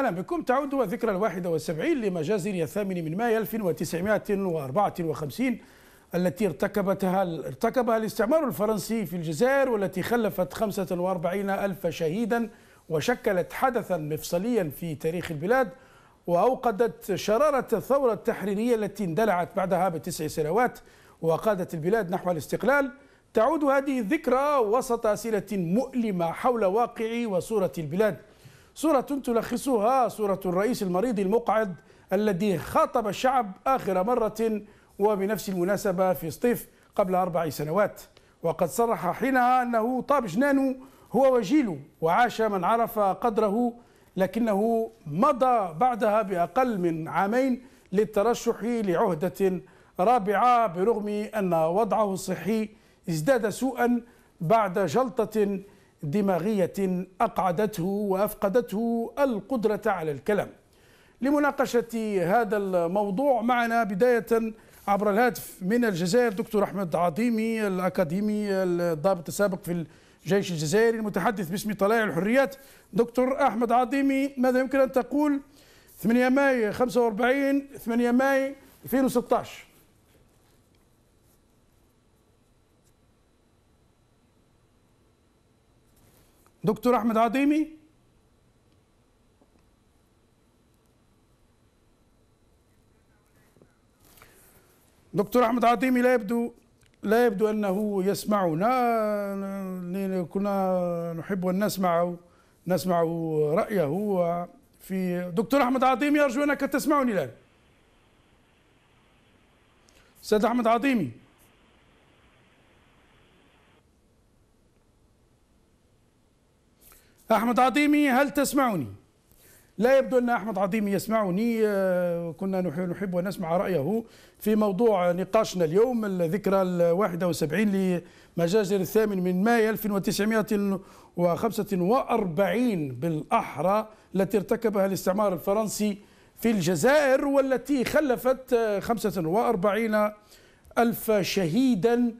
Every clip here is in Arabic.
أهلا بكم. تعود الذكرى 71 لمجازر 8 من مايو 1954 التي ارتكبها الاستعمار الفرنسي في الجزائر، والتي خلفت 45 ألف شهيدا وشكلت حدثا مفصليا في تاريخ البلاد، وأوقدت شرارة الثورة التحريرية التي اندلعت بعدها ب9 سنوات وقادت البلاد نحو الاستقلال. تعود هذه الذكرى وسط أسئلة مؤلمة حول واقع وصورة البلاد، صورة تلخصها صورة الرئيس المريض المقعد الذي خاطب الشعب آخر مرة وبنفس المناسبة في سطيف قبل 4 سنوات، وقد صرح حينها أنه طاب جنانه هو وجيله وعاش من عرف قدره، لكنه مضى بعدها بأقل من عامين للترشح لعهدة رابعة، برغم أن وضعه الصحي ازداد سوءا بعد جلطة دماغية أقعدته وأفقدته القدرة على الكلام. لمناقشة هذا الموضوع معنا بداية عبر الهاتف من الجزائر دكتور أحمد عظيمي، الأكاديمي الضابط السابق في الجيش الجزائري المتحدث باسم طلائع الحريات. دكتور أحمد عظيمي، ماذا يمكن أن تقول 8 ماي 45 8 ماي 2016؟ دكتور أحمد عظيمي. دكتور أحمد عظيمي لا يبدو أنه يسمعنا. كنا نحب أن نسمع رأيه في دكتور أحمد عظيمي. أرجو أنك تسمعني الآن. أستاذ أحمد عظيمي. أحمد عظيمي، هل تسمعني؟ لا يبدو أن أحمد عظيمي يسمعني. كنا نحب أن نسمع رأيه في موضوع نقاشنا اليوم، الذكرى 71 لمجازر 8 من مايو 1945 بالأحرى التي ارتكبها الاستعمار الفرنسي في الجزائر، والتي خلفت 45 ألف شهيدا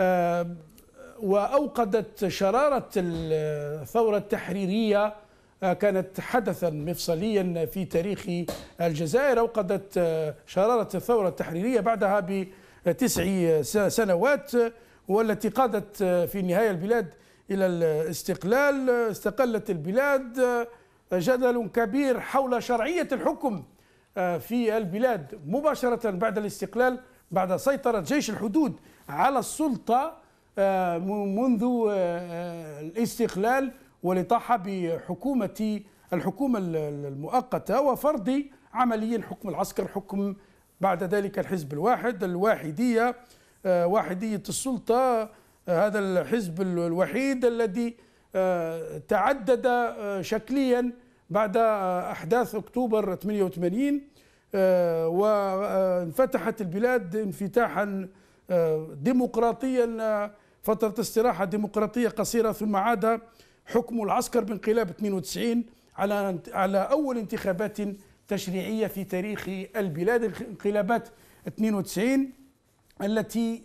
وأوقدت شرارة الثورة التحريرية. كانت حدثا مفصليا في تاريخ الجزائر، أوقدت شرارة الثورة التحريرية بعدها ب9 سنوات، والتي قادت في النهاية البلاد إلى الاستقلال. استقلت البلاد. جدل كبير حول شرعية الحكم في البلاد مباشرة بعد الاستقلال، بعد سيطرة جيش الحدود على السلطة منذ الاستقلال، ولطاح الحكومة المؤقتة وفرض عمليا حكم العسكر، حكم بعد ذلك الحزب الواحد، الواحدية، واحدية السلطة. هذا الحزب الوحيد الذي تعدد شكليا بعد أحداث أكتوبر 88، وانفتحت البلاد انفتاحا ديمقراطيا، فترة استراحة ديمقراطية قصيرة، ثم عاد حكم العسكر بانقلاب 92 على أول انتخابات تشريعية في تاريخ البلاد، انقلابات 92 التي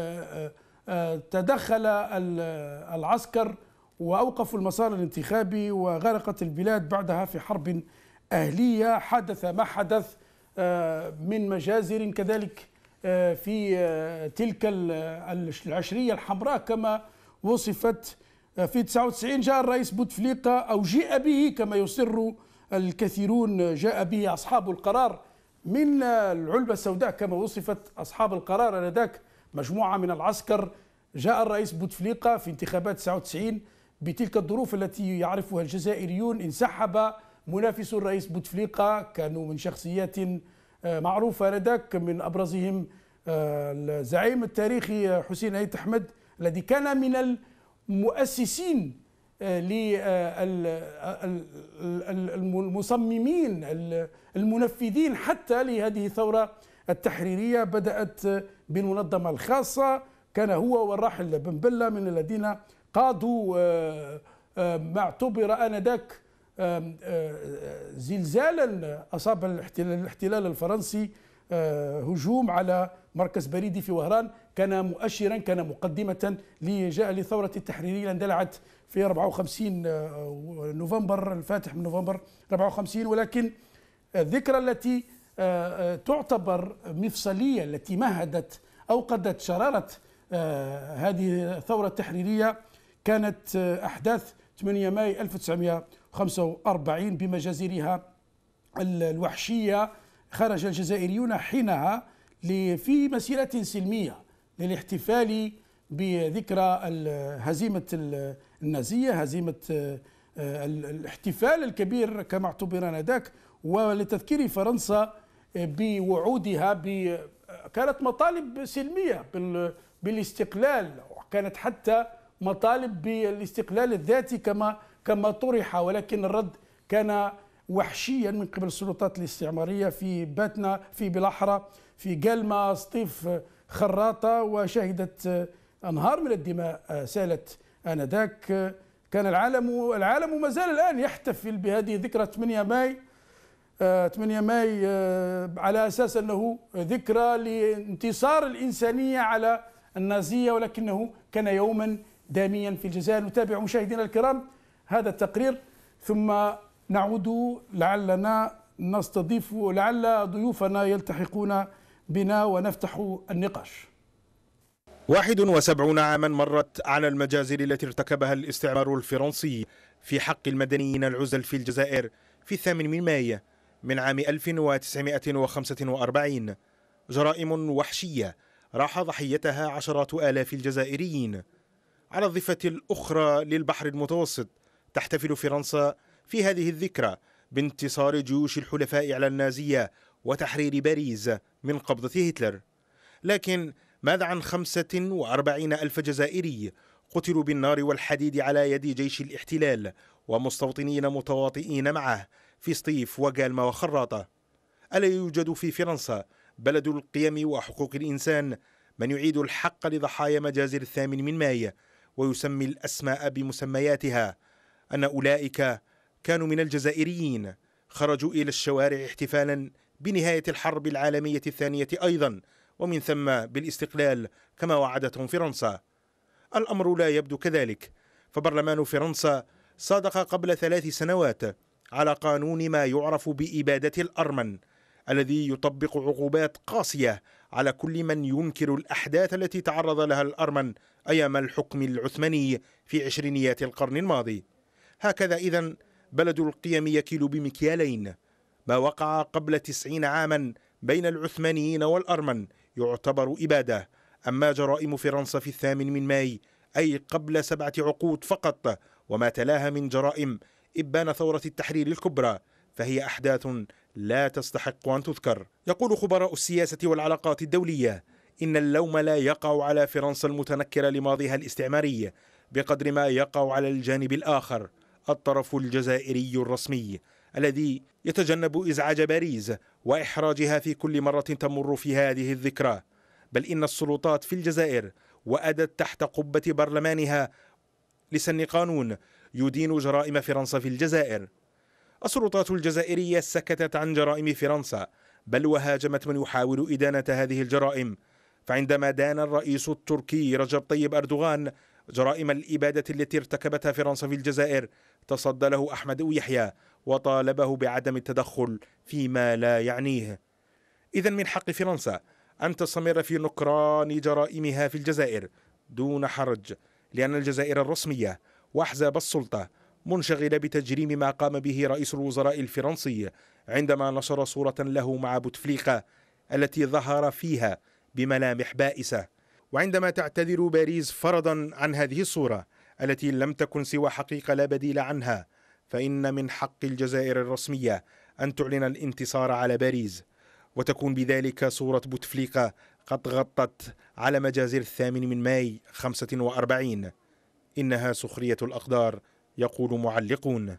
تدخل العسكر وأوقفوا المسار الانتخابي، وغرقت البلاد بعدها في حرب أهلية. حدث ما حدث من مجازر كذلك في تلك العشرية الحمراء كما وصفت. في 99 جاء الرئيس بوتفليقة، أو جاء به كما يصر الكثيرون، جاء به أصحاب القرار من العلبة السوداء كما وصفت أصحاب القرار آنذاك، مجموعة من العسكر. جاء الرئيس بوتفليقة في انتخابات 99 بتلك الظروف التي يعرفها الجزائريون. انسحب منافس الرئيس بوتفليقة، كانوا من شخصيات معروفة آنذاك، من أبرزهم الزعيم التاريخي حسين عيد أحمد، الذي كان من المؤسسين المصممين المنفذين حتى لهذه الثورة التحريرية. بدأت بالمنظمة الخاصة، كان هو والراحل بن بلة من الذين قادوا ما اعتبر آنذاك زلزالا أصاب الاحتلال الفرنسي، هجوم على مركز بريدي في وهران كان مؤشرا، كان مقدمة لثورة التحريرية اندلعت في 54 نوفمبر الفاتح من نوفمبر 54. ولكن الذكرى التي تعتبر مفصلية، التي مهدت أو قدت شرارة هذه الثورة التحريرية، كانت أحداث 8 ماي 1945 بمجازرها الوحشية. خرج الجزائريون حينها في مسيرة سلمية للاحتفال بذكرى هزيمة النازية، هزيمة الاحتفال الكبير كما اعتبر آنذاك، ولتذكير فرنسا بوعودها كانت مطالب سلمية بالاستقلال، وكانت حتى مطالب بالاستقلال الذاتي كما طرح، ولكن الرد كان وحشيا من قبل السلطات الاستعمارية في باتنا، في بلاحرة، في قلمة، سطيف، خراطة، وشهدت أنهار من الدماء سالت آنذاك. كان العالم ما زال الآن يحتفل بهذه ذكرى 8 ماي 8 ماي على أساس أنه ذكرى لانتصار الإنسانية على النازية، ولكنه كان يوما داميا في الجزائر. نتابع مشاهدينا الكرام هذا التقرير ثم نعود، لعلنا نستضيف، لعل ضيوفنا يلتحقون بنا ونفتح النقاش. 71 عاما مرت على المجازر التي ارتكبها الاستعمار الفرنسي في حق المدنيين العزل في الجزائر في 8 من ماي من عام 1945. جرائم وحشية راح ضحيتها عشرات آلاف الجزائريين. على الضفة الأخرى للبحر المتوسط تحتفل فرنسا في هذه الذكرى بانتصار جيوش الحلفاء على النازية وتحرير باريس من قبضة هتلر. لكن ماذا عن 45 ألف جزائري قتلوا بالنار والحديد على يد جيش الاحتلال ومستوطنين متواطئين معه في سطيف وقالمة وخراطة؟ ألا يوجد في فرنسا بلد القيم وحقوق الإنسان من يعيد الحق لضحايا مجازر 8 من ماي ويسمي الأسماء بمسمياتها؟ أن أولئك كانوا من الجزائريين خرجوا إلى الشوارع احتفالا بنهاية الحرب العالمية الثانية أيضا، ومن ثم بالاستقلال كما وعدتهم فرنسا. الأمر لا يبدو كذلك، فبرلمان فرنسا صادق قبل 3 سنوات على قانون ما يعرف بإبادة الأرمن، الذي يطبق عقوبات قاسية على كل من ينكر الأحداث التي تعرض لها الأرمن أيام الحكم العثماني في عشرينيات القرن الماضي. هكذا إذن بلد القيم يكيل بمكيالين. ما وقع قبل 90 عاما بين العثمانيين والأرمن يعتبر إبادة، أما جرائم فرنسا في 8 من ماي أي قبل 7 عقود فقط وما تلاها من جرائم إبان ثورة التحرير الكبرى فهي أحداث لا تستحق أن تذكر. يقول خبراء السياسة والعلاقات الدولية إن اللوم لا يقع على فرنسا المتنكرة لماضيها الاستعماري بقدر ما يقع على الجانب الآخر، الطرف الجزائري الرسمي الذي يتجنب إزعاج باريس وإحراجها في كل مرة تمر في هذه الذكرى. بل إن السلطات في الجزائر وأدت تحت قبة برلمانها لسن قانون يدين جرائم فرنسا في الجزائر. السلطات الجزائرية سكتت عن جرائم فرنسا، بل وهاجمت من يحاول إدانة هذه الجرائم. فعندما دان الرئيس التركي رجب طيب أردوغان جرائم الإبادة التي ارتكبتها فرنسا في الجزائر، تصدى له أحمد يحيى وطالبه بعدم التدخل فيما لا يعنيه. إذن من حق فرنسا أن تستمر في نكران جرائمها في الجزائر دون حرج، لأن الجزائر الرسمية وأحزاب السلطة منشغلة بتجريم ما قام به رئيس الوزراء الفرنسي عندما نشر صورة له مع بوتفليقة التي ظهر فيها بملامح بائسة. وعندما تعتذر باريس فرضا عن هذه الصورة التي لم تكن سوى حقيقة لا بديل عنها، فإن من حق الجزائر الرسمية أن تعلن الانتصار على باريس، وتكون بذلك صورة بوتفليقة قد غطت على مجازر 8 من ماي 45. إنها سخرية الأقدار يقول معلقون.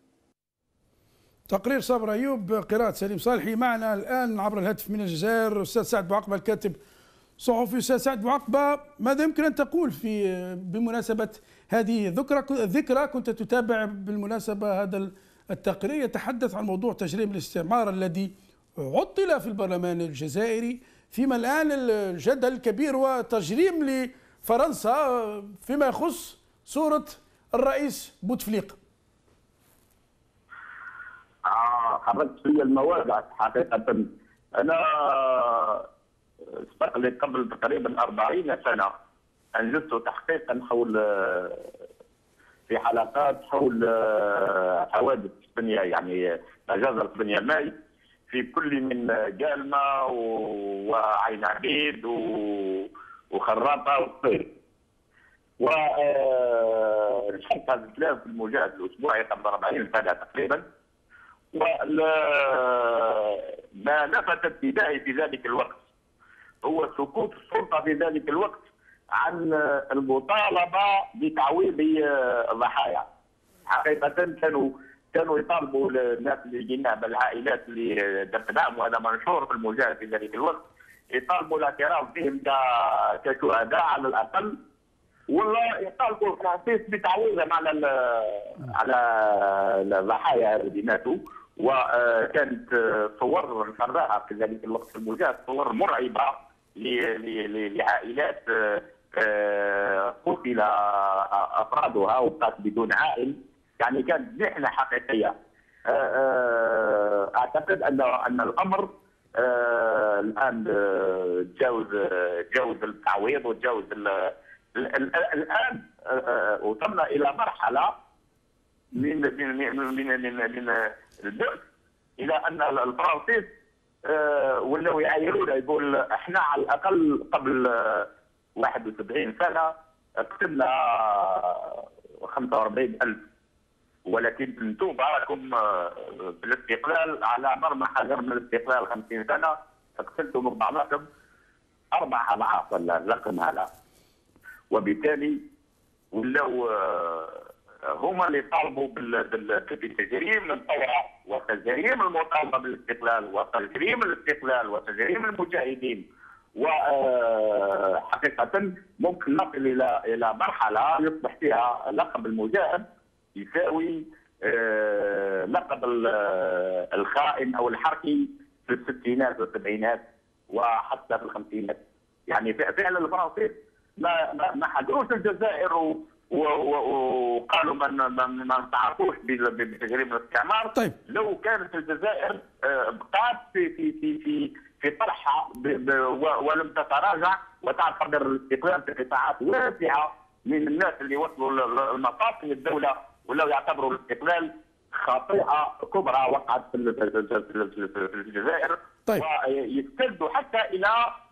تقرير صابر أيوب، قراءة سليم صالحي. معنا الآن عبر الهاتف من الجزائر أستاذ سعد بوعقبة الكاتب صحفي. أستاذ سعد بوعقبة، ماذا يمكن أن تقول بمناسبة هذه الذكرى؟ كنت تتابع بالمناسبة هذا التقرير يتحدث عن موضوع تجريم الاستعمار الذي عطل في البرلمان الجزائري فيما الآن الجدل الكبير هو تجريم لفرنسا فيما يخص صورة الرئيس بوتفليقة. حركت في المواضع حقيقة. أنا سبق لي قبل تقريبا 40 سنة أنجزت تحقيقا حول في حلقات حول حوادث اسبانيا، يعني مجازر اسبانيا ماي في كل من جالمة وعين عبيد وخراطة وصير. ونشرت هذا الكلام في الموجات الأسبوعي قبل 40 سنة تقريبا. ما لفت انتباهي في ذلك الوقت هو سكوت السلطة في ذلك الوقت عن المطالبة بتعويض الضحايا. حقيقة كانوا يطالبوا الناس اللي جينا بالعائلات اللي دفناهم، وهذا منشور في الموجات في ذلك الوقت، يطالبوا الاعتراف بهم كشهداء على الأقل، ولا يطالبوا الفرنسيس بتعويضهم على الضحايا الذين ماتوا. وكانت صور نشرناها في ذلك الوقت في الموجات، صور مرعبة لعائلات قتل افرادها وبقات بدون عائل، يعني كانت محنه حقيقيه. اعتقد ان الامر الان تجاوز التعويض وتجاوز الان وصلنا الى مرحله من البؤس الى ان الفرنسيس ولاو يعايرونا، يقول احنا على الاقل قبل 71 سنه قتلنا 45,000، ولكن انتم راكم بالاستقلال على مرمى حجر من الاستقلال 50 سنه قتلتم بعضكم 4 أضعاف الرقم هذا. وبالتالي ولاو هما اللي طالبوا بتجريم الثوره وتجريم المطالبه بالاستقلال وتجريم الاستقلال وتجريم المجاهدين. وحقيقه ممكن نصل الى مرحله يصبح فيها لقب المجاهد يساوي لقب الخائن او الحركي في الستينات والسبعينات وحتى في الخمسينات. يعني فعلا الفرنسيس ما حقروش الجزائر وقالوا ما نتعاطوش بتجريم الاستعمار. طيب. لو كانت الجزائر بقات في طرحها ولم تتراجع وتعتبر الاستقلال في قطاعات واسعه من الناس اللي وصلوا لمقاصد الدوله ولو يعتبروا الاستقلال خطيئه كبرى وقعت في الجزائر. طيب. ويستندوا حتى الى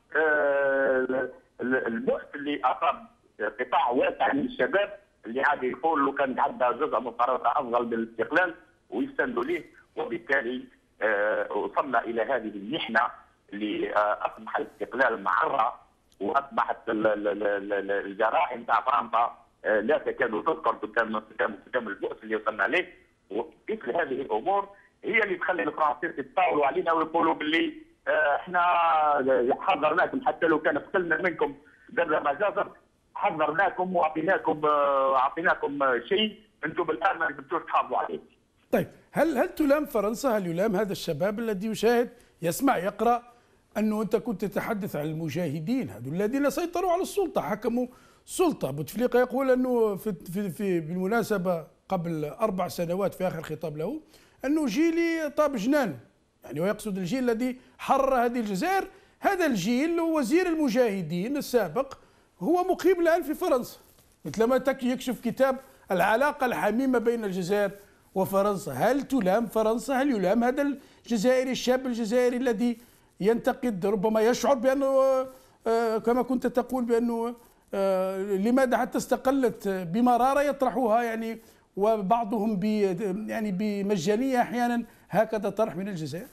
البؤس اللي اصاب قطاع واسع من الشباب اللي عاد يقول لو كان عندها جزء من فرنسا افضل من الاستقلال ويستندوا ليه. وبالتالي وصلنا الى هذه المحنه اللي اصبح الاستقلال معره واصبحت الجرائم تاع فرنسا لا تكاد تذكر قدام البؤس اللي وصلنا له. ومثل هذه الامور هي اللي تخلي الفرنسيين يتطاولوا علينا ويقولوا باللي احنا حذرناكم حتى لو كان قتلنا منكم در مجازر حذرناكم واعطيناكم شيء انتم بالان ما قدرتوش تحافظوا عليه. طيب هل تلام فرنسا؟ هل يلام هذا الشباب الذي يشاهد يسمع يقرا انه انت كنت تتحدث عن المجاهدين هذول الذين سيطروا على السلطه حكموا السلطه؟ بوتفليقه يقول انه في بالمناسبه قبل 4 سنوات في اخر خطاب له انه جيلي طاب جنان، يعني ويقصد الجيل الذي حرر هذه الجزائر. هذا الجيل وزير المجاهدين السابق هو مقيم الآن في فرنسا، مثلما يكشف كتاب العلاقة الحميمة بين الجزائر وفرنسا. هل تلام فرنسا؟ هل يلام هذا الجزائري الشاب الجزائري الذي ينتقد ربما يشعر بأنه كما كنت تقول بأنه لماذا حتى استقلت بمرارة يطرحوها يعني وبعضهم يعني بمجانية أحيانا هكذا طرح من الجزائر؟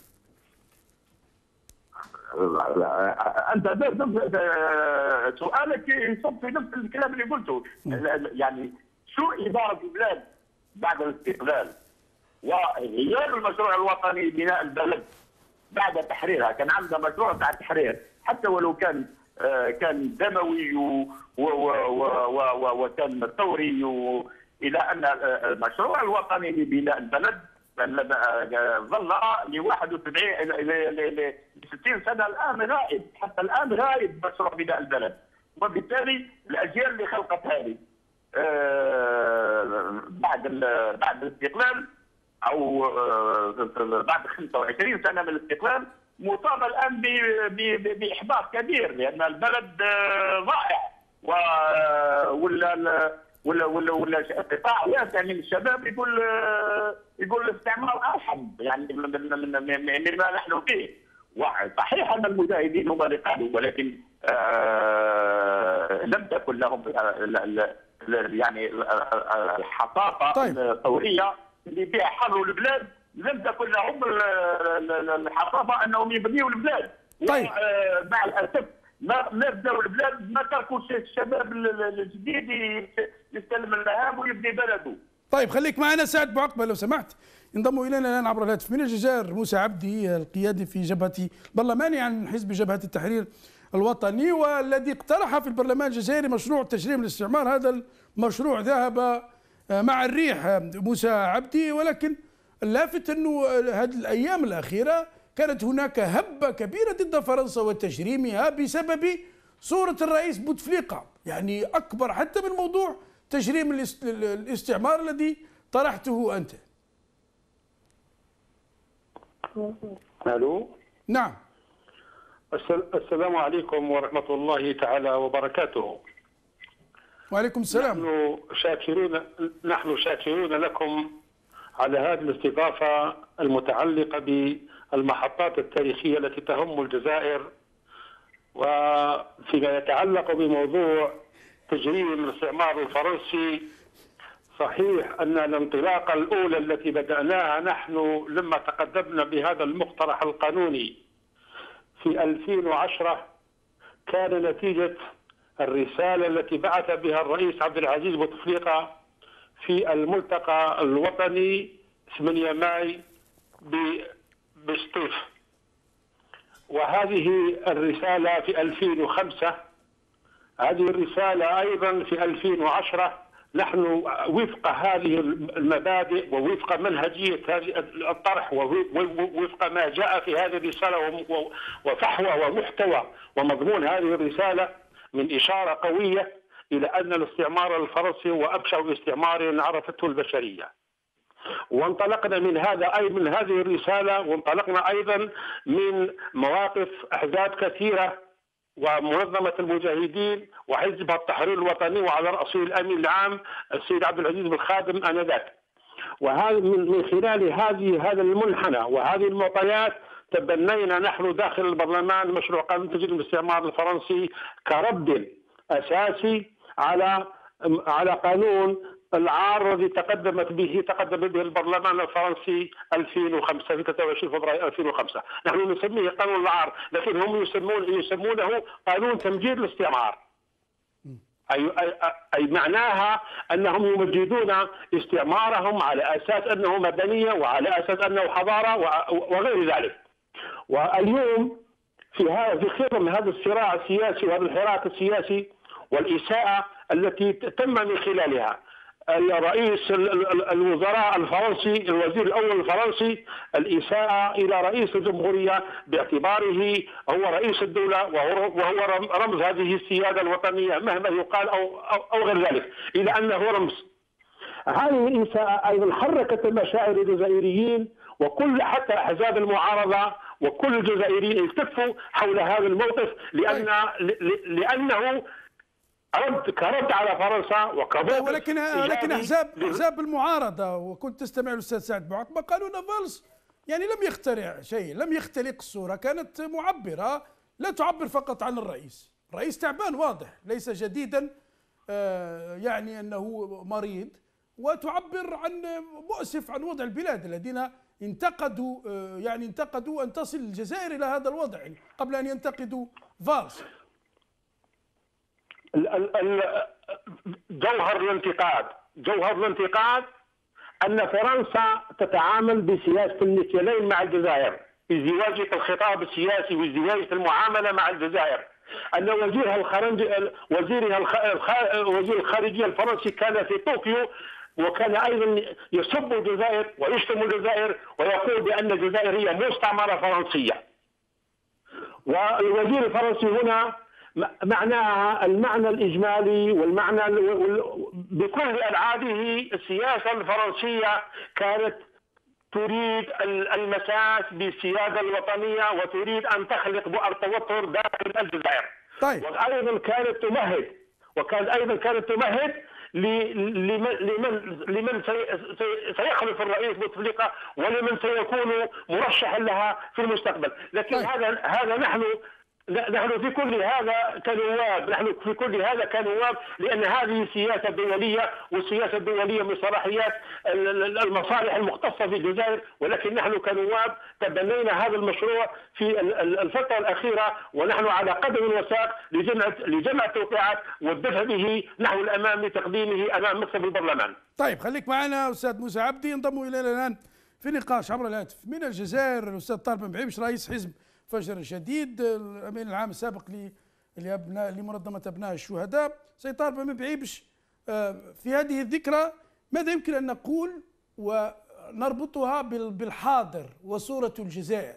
انت سؤالك يصب في نفس الكلام اللي قلته. يعني سوء اداره البلاد بعد الاستقلال وغياب المشروع الوطني بناء البلد بعد تحريرها. كان عندنا مشروع تاع التحرير حتى ولو كان دموي وكان ثوري الى ان المشروع الوطني لبناء البلد ظل ل 71 ل 60 سنه الان غائب، حتى الان غائب مشروع بناء البلد. وبالتالي الاجيال اللي خلقت هذه بعد الاستقلال او بعد 25 سنه من الاستقلال مصابه الان باحباط كبير، لان البلد ضائع ولا قطاع واسع من الشباب يقول الاستعمار ارحم يعني مما نحن فيه. صحيح ان المجاهدين هم اللي قالوا، ولكن لم تكن لهم يعني الحصافه الثوريه اللي بها حروا البلاد، لم تكن لهم الحصافه انهم يبنيوا البلاد. طيب مع الاسف ما بداوا البلاد، ما تركوا الشباب الجديد يستلم المهام ويبني بلده. طيب خليك معنا سعد بوعقبه لو سمحت. ينضم الينا الان عبر الهاتف من الجزائر موسى عبدي، القيادي في جبهه البرلماني عن حزب جبهه التحرير الوطني، والذي اقترح في البرلمان الجزائري مشروع تجريم الاستعمار. هذا المشروع ذهب مع الريح موسى عبدي، ولكن اللافت انه هذه الايام الاخيره كانت هناك هبه كبيره ضد فرنسا وتجريمها بسبب صوره الرئيس بوتفليقه، يعني اكبر حتى من موضوع تجريم الاستعمار الذي طرحته انت. الو. نعم. السلام عليكم ورحمه الله تعالى وبركاته. وعليكم السلام. نحن شاكرون لكم على هذه الاستضافه المتعلقه بالمحطات التاريخيه التي تهم الجزائر، وفيما يتعلق بموضوع تجريم الاستعمار الفرنسي. صحيح أن الانطلاقة الأولى التي بدأناها نحن لما تقدمنا بهذا المقترح القانوني في 2010 كان نتيجة الرسالة التي بعث بها الرئيس عبد العزيز بوتفليقة في الملتقى الوطني 8 ماي بسطيف. وهذه الرسالة في 2005، هذه الرسالة أيضا في 2010 نحن وفق هذه المبادئ ووفق منهجية هذه الطرح ووفق ما جاء في هذه الرسالة وفحوى ومحتوى ومضمون هذه الرسالة من إشارة قوية إلى أن الاستعمار الفرنسي هو أبشع استعمار عرفته البشرية. وانطلقنا من هذه الرسالة، وانطلقنا أيضا من مواقف أحزاب كثيرة ومنظمة المجاهدين وحزب التحرير الوطني وعلى رأسه الأمين العام السيد عبد العزيز بن خادم آنذاك. وهذا من خلال هذا المنحنى وهذه المعطيات تبنينا نحن داخل البرلمان مشروع قانون تجريم الاستعمار الفرنسي كرد أساسي على قانون العار الذي تقدم به البرلمان الفرنسي 2005 في 23 فبراير 2005. نحن نسميه قانون العار، لكن هم يسمونه قانون تمجيد الاستعمار. أي معناها أنهم يمجدون استعمارهم على أساس أنه مدنية وعلى أساس أنه حضارة وغير ذلك. واليوم في خضم هذا الصراع السياسي وهذا الحراك السياسي والإساءة التي تم من خلالها رئيس الوزراء الفرنسي، الوزير الأول الفرنسي، الإساءة إلى رئيس الجمهورية باعتباره هو رئيس الدولة وهو رمز هذه السيادة الوطنية مهما يقال أو غير ذلك، إلى أنه رمز. هذه الإساءة أيضا حركت المشاعر الجزائريين، وكل حتى أحزاب المعارضة وكل الجزائريين التفوا حول هذا الموقف لأنه كرد على فرنسا وكبوت. ولكن احزاب المعارضه، وكنت تستمع الاستاذ سعد بوعقبه، قالوا ان فالس يعني لم يخترع شيء، لم يختلق الصوره، كانت معبره، لا تعبر فقط عن الرئيس. الرئيس تعبان واضح، ليس جديدا يعني انه مريض، وتعبر عن مؤسف عن وضع البلاد الذين انتقدوا ان تصل الجزائر الى هذا الوضع قبل ان ينتقدوا فالس. جوهر الانتقاد أن فرنسا تتعامل بسياسة المثلين مع الجزائر، ازدواجية الخطاب السياسي وازدواجية المعاملة مع الجزائر. أن وزير الخارجية الفرنسي كان في طوكيو وكان أيضا يسب الجزائر ويشتم الجزائر ويقول بأن الجزائر هي مستعمرة فرنسية. والوزير الفرنسي هنا معناها المعنى الإجمالي والمعنى بكل أبعاده. السياسة الفرنسية كانت تريد المساس بالسيادة الوطنية وتريد أن تخلق بؤر توتر داخل الجزائر. طيب. وأيضا كانت تمهد لمن سيخلف الرئيس بوتفليقة ولمن سيكون مرشحا لها في المستقبل. لكن طيب. هذا نحن في كل هذا كنواب لأن هذه سياسة دولية، والسياسة الدولية من صلاحيات المصالح المختصة في الجزائر، ولكن نحن كنواب تبنينا هذا المشروع في الفترة الأخيرة ونحن على قدم وساق لجمع التوقيعات والدفع به نحو الأمام لتقديمه أمام مكتب البرلمان. طيب خليك معنا أستاذ موسى عبدي، ينضم إلينا الآن في نقاش عبر الهاتف من الجزائر الأستاذ طارق بن بعيبش رئيس حزب فجر شديد، الأمين العام السابق لمنظمة أبناء الشهداء. سيد طارق بن بعيبش، في هذه الذكرى ماذا يمكن أن نقول ونربطها بالحاضر وصورة الجزائر؟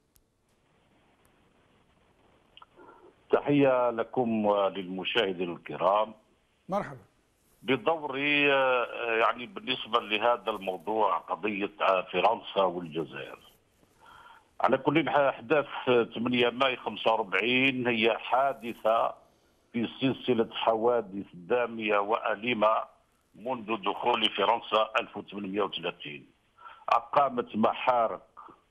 تحية لكم وللمشاهدين الكرام. مرحبا. بدوري يعني بالنسبة لهذا الموضوع قضية فرنسا والجزائر، على كل أحداث 8 ماي 45 هي حادثة في سلسلة حوادث دامية وأليمة منذ دخول فرنسا 1830. أقامت محارق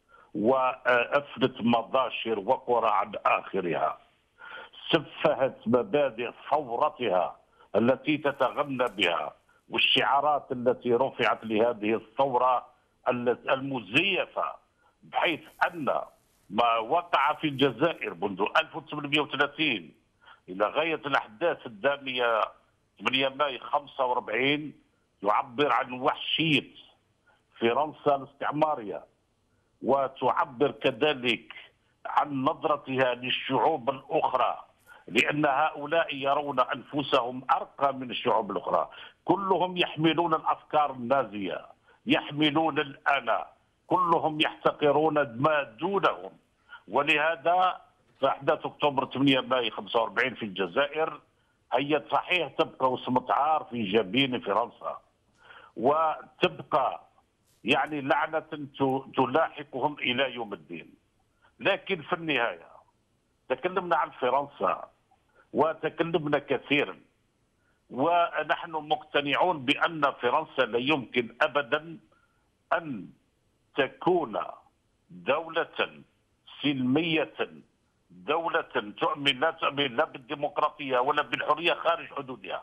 وأفنت مباشر وقرى عن آخرها، سفهت مبادئ ثورتها التي تتغنى بها والشعارات التي رفعت لهذه الثورة المزيفة، بحيث أن ما وقع في الجزائر منذ 1830 إلى غاية الأحداث الدامية 8 ماي 45 يعبر عن وحشية فرنسا الاستعمارية، وتعبر كذلك عن نظرتها للشعوب الأخرى، لأن هؤلاء يرون أنفسهم أرقى من الشعوب الأخرى. كلهم يحملون الأفكار النازية، يحملون الأنا، كلهم يحتقرون ما دونهم. ولهذا فأحداث أكتوبر 8 ماي 45 في الجزائر هي صحيح تبقى وسمة عار في جبين فرنسا، وتبقى يعني لعنة تلاحقهم إلى يوم الدين. لكن في النهاية تكلمنا عن فرنسا وتكلمنا كثيرا، ونحن مقتنعون بأن فرنسا لا يمكن أبدا أن تكون دولة سلمية، دولة لا تؤمن لا بالديمقراطية ولا بالحرية خارج حدودها.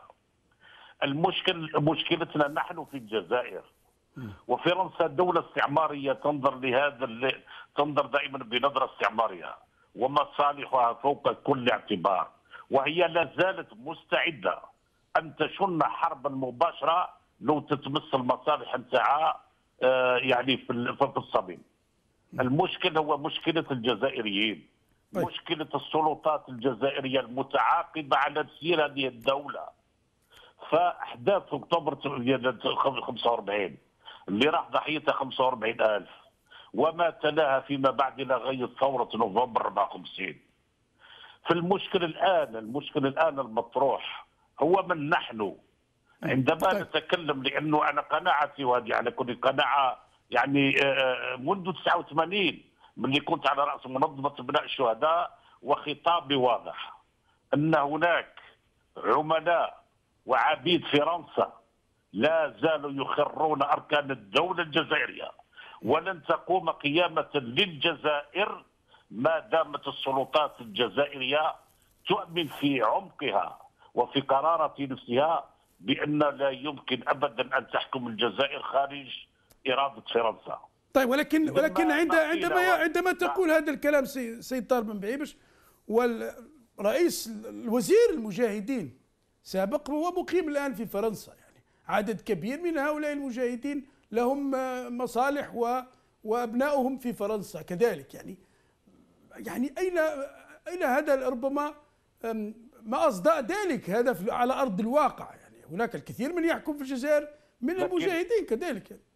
مشكلتنا نحن في الجزائر، وفرنسا دولة استعمارية تنظر دائما بنظرة استعمارية ومصالحها فوق كل اعتبار، وهي لا زالت مستعدة أن تشن حربا مباشرة لو تتمس المصالح نتاعها يعني في الصميم. المشكل هو مشكلة الجزائريين، مشكلة السلطات الجزائرية المتعاقبة على تسيير هذه الدولة. فأحداث أكتوبر 45 اللي راح ضحيتها 45,000 وما تلاها فيما بعد إلى غاية ثورة نوفمبر 54. فالمشكل الآن المطروح هو من نحن عندما نتكلم، لأنه أنا قناعتي وهذه على كل قناعة يعني منذ 89 من كنت على رأس منظمة أبناء الشهداء، وخطابي واضح أن هناك عملاء وعبيد فرنسا لا زالوا يخرون أركان الدولة الجزائرية، ولن تقوم قيامة للجزائر ما دامت السلطات الجزائرية تؤمن في عمقها وفي قرارة نفسها بأن لا يمكن أبدا أن تحكم الجزائر خارج إرادة فرنسا. طيب ولكن عندما تقول هذا الكلام سيد طارق بن بعيبش، والرئيس الوزير المجاهدين سابق هو مقيم الآن في فرنسا، يعني عدد كبير من هؤلاء المجاهدين لهم مصالح وأبنائهم في فرنسا كذلك، يعني أين هذا ربما ما أصداء ذلك هذا على أرض الواقع؟ يعني هناك الكثير من يحكم في الجزائر من المجاهدين كذلك يعني.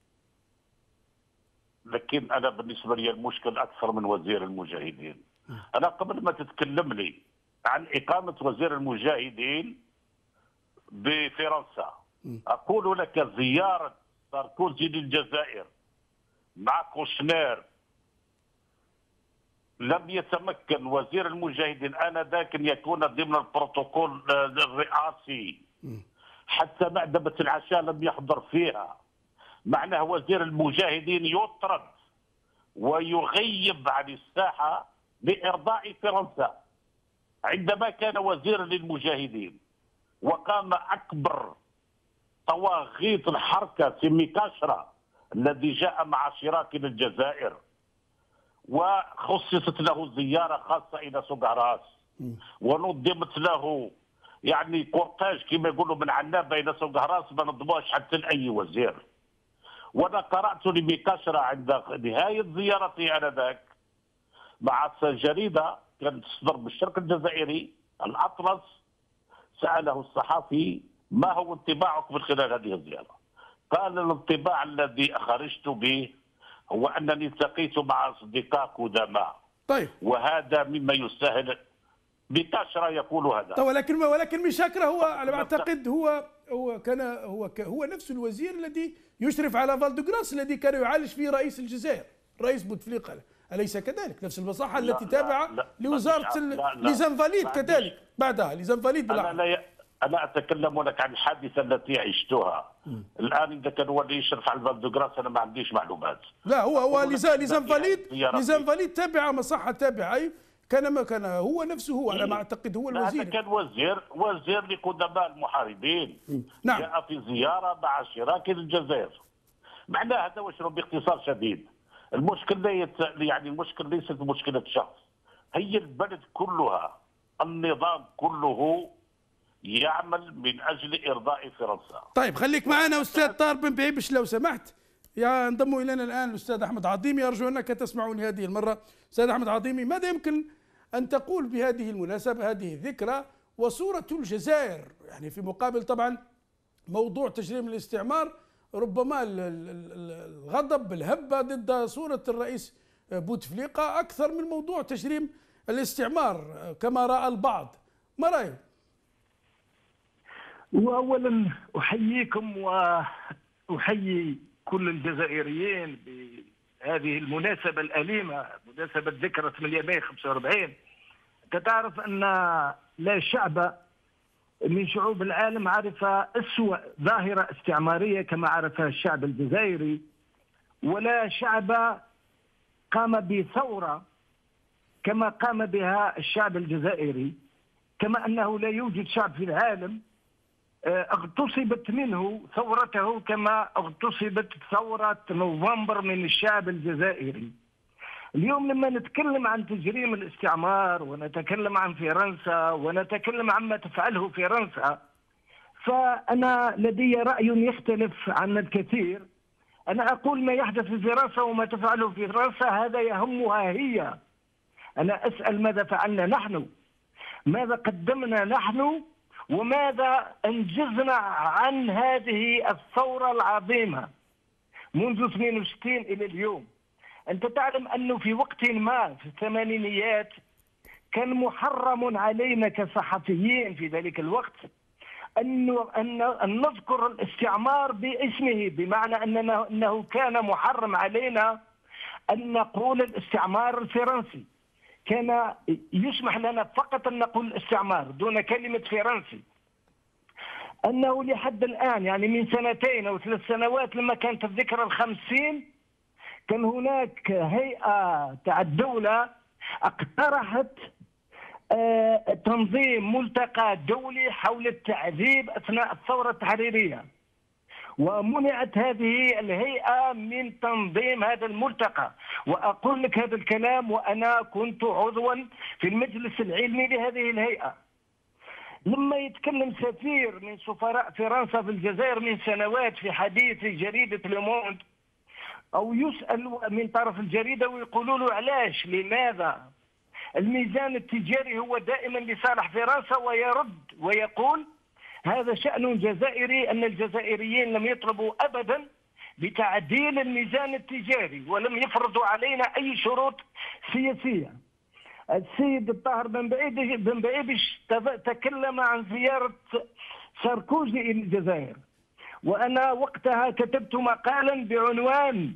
لكن انا بالنسبه لي المشكل اكثر من وزير المجاهدين. انا قبل ما تتكلم لي عن اقامه وزير المجاهدين بفرنسا اقول لك زياره ساركوزي للجزائر مع كوشنير لم يتمكن وزير المجاهدين انذاك ان يكون ضمن البروتوكول الرئاسي، حتى معدبه العشاء لم يحضر فيها. معناه وزير المجاهدين يطرد ويغيب عن الساحه لارضاء فرنسا عندما كان وزيرا للمجاهدين، وقام اكبر طواغيت الحركه سيمي كاشرا الذي جاء مع شراك للجزائر وخصصت له زياره خاصه الى سوق عراس ونظمت له يعني كورتاج كما يقولوا من عنابه الى سوق عراس ما نظموش حتى لاي وزير. وانا قرات لميكاشرا عند نهايه زيارتي انذاك مع جريده كانت تصدر بالشرق الجزائري الاطلس، ساله الصحفي ما هو انطباعك من خلال هذه الزياره؟ قال الانطباع الذي خرجت به هو انني التقيت مع اصدقاء قدماء. طيب وهذا مما يسهل. بكاشرا يقول هذا. طيب ولكن مشاكرة هو على ما اعتقد هو نفس الوزير الذي يشرف على فالدوغراس الذي كان يعالج فيه رئيس الجزائر رئيس بوتفليقه، أليس كذلك؟ نفس المصحة التي تابعة لوزارة لزنفاليد كذلك بعدها لزنفاليد بالعكس. أنا أتكلم لك عن الحادثة التي عشتها. الآن إذا كان هو اللي يشرف على فالدوغراس أنا ما عنديش معلومات. لا هو لزنفاليد تابعة مصحة تابعة كان هو نفسه هو على ما أعتقد هو الوزير. هذا كان وزير لقدماء المحاربين. نعم. جاء في زيارة مع شراك الجزائر. معناه هذا واش باختصار شديد. المشكلة ليست مشكلة شخص، هي البلد كلها، النظام كله يعمل من أجل إرضاء فرنسا. طيب خليك معنا أستاذ طاهر بن بيبش لو سمحت. ينضم إلينا الآن الأستاذ أحمد عظيمي، أرجو أنك تسمعني هذه المرة. أستاذ أحمد عظيمي، ماذا يمكن أن تقول بهذه المناسبة، هذه الذكرى وصورة الجزائر يعني في مقابل طبعا موضوع تجريم الاستعمار، ربما الغضب الهبة ضد صورة الرئيس بوتفليقة أكثر من موضوع تجريم الاستعمار كما رأى البعض، ما رأيك؟ وأولا أحييكم وأحيي كل الجزائريين بهذه المناسبة الأليمة، مناسبة ذكرى 8 ماي 45. أنت تعرف أن لا شعب من شعوب العالم عرف أسوأ ظاهرة استعمارية كما عرفها الشعب الجزائري، ولا شعب قام بثورة كما قام بها الشعب الجزائري، كما أنه لا يوجد شعب في العالم اغتصبت منه ثورته كما اغتصبت ثورة نوفمبر من الشعب الجزائري. اليوم لما نتكلم عن تجريم الاستعمار ونتكلم عن فرنسا ونتكلم عما تفعله فرنسا، فأنا لدي رأي يختلف عن الكثير. أنا أقول ما يحدث في فرنسا وما تفعله في فرنسا هذا يهمها هي. أنا أسأل ماذا فعلنا نحن؟ ماذا قدمنا نحن؟ وماذا أنجزنا عن هذه الثورة العظيمة منذ 62 إلى اليوم؟ أنت تعلم أنه في وقت ما في الثمانينيات كان محرم علينا كصحفيين في ذلك الوقت أن نذكر الاستعمار باسمه، بمعنى أنه كان محرم علينا أن نقول الاستعمار الفرنسي. كان يسمح لنا فقط أن نقول الاستعمار دون كلمة فرنسي. أنه لحد الآن يعني من 2 أو 3 سنوات لما كانت الذكرى 50 كان هناك هيئة تاع الدولة اقترحت تنظيم ملتقى دولي حول التعذيب أثناء الثورة التحريرية، ومنعت هذه الهيئة من تنظيم هذا الملتقى. وأقول لك هذا الكلام وأنا كنت عضوا في المجلس العلمي لهذه الهيئة. لما يتكلم سفير من سفراء فرنسا في الجزائر من سنوات في حديث في جريدة لوموند، أو يسأل من طرف الجريدة ويقولوا له علاش لماذا الميزان التجاري هو دائما لصالح فرنسا، ويرد ويقول هذا شأن جزائري، أن الجزائريين لم يطلبوا أبدا بتعديل الميزان التجاري ولم يفرضوا علينا أي شروط سياسية. السيد الطاهر بن بعيبش تكلم عن زيارة ساركوزي إلى الجزائر، وأنا وقتها كتبت مقالا بعنوان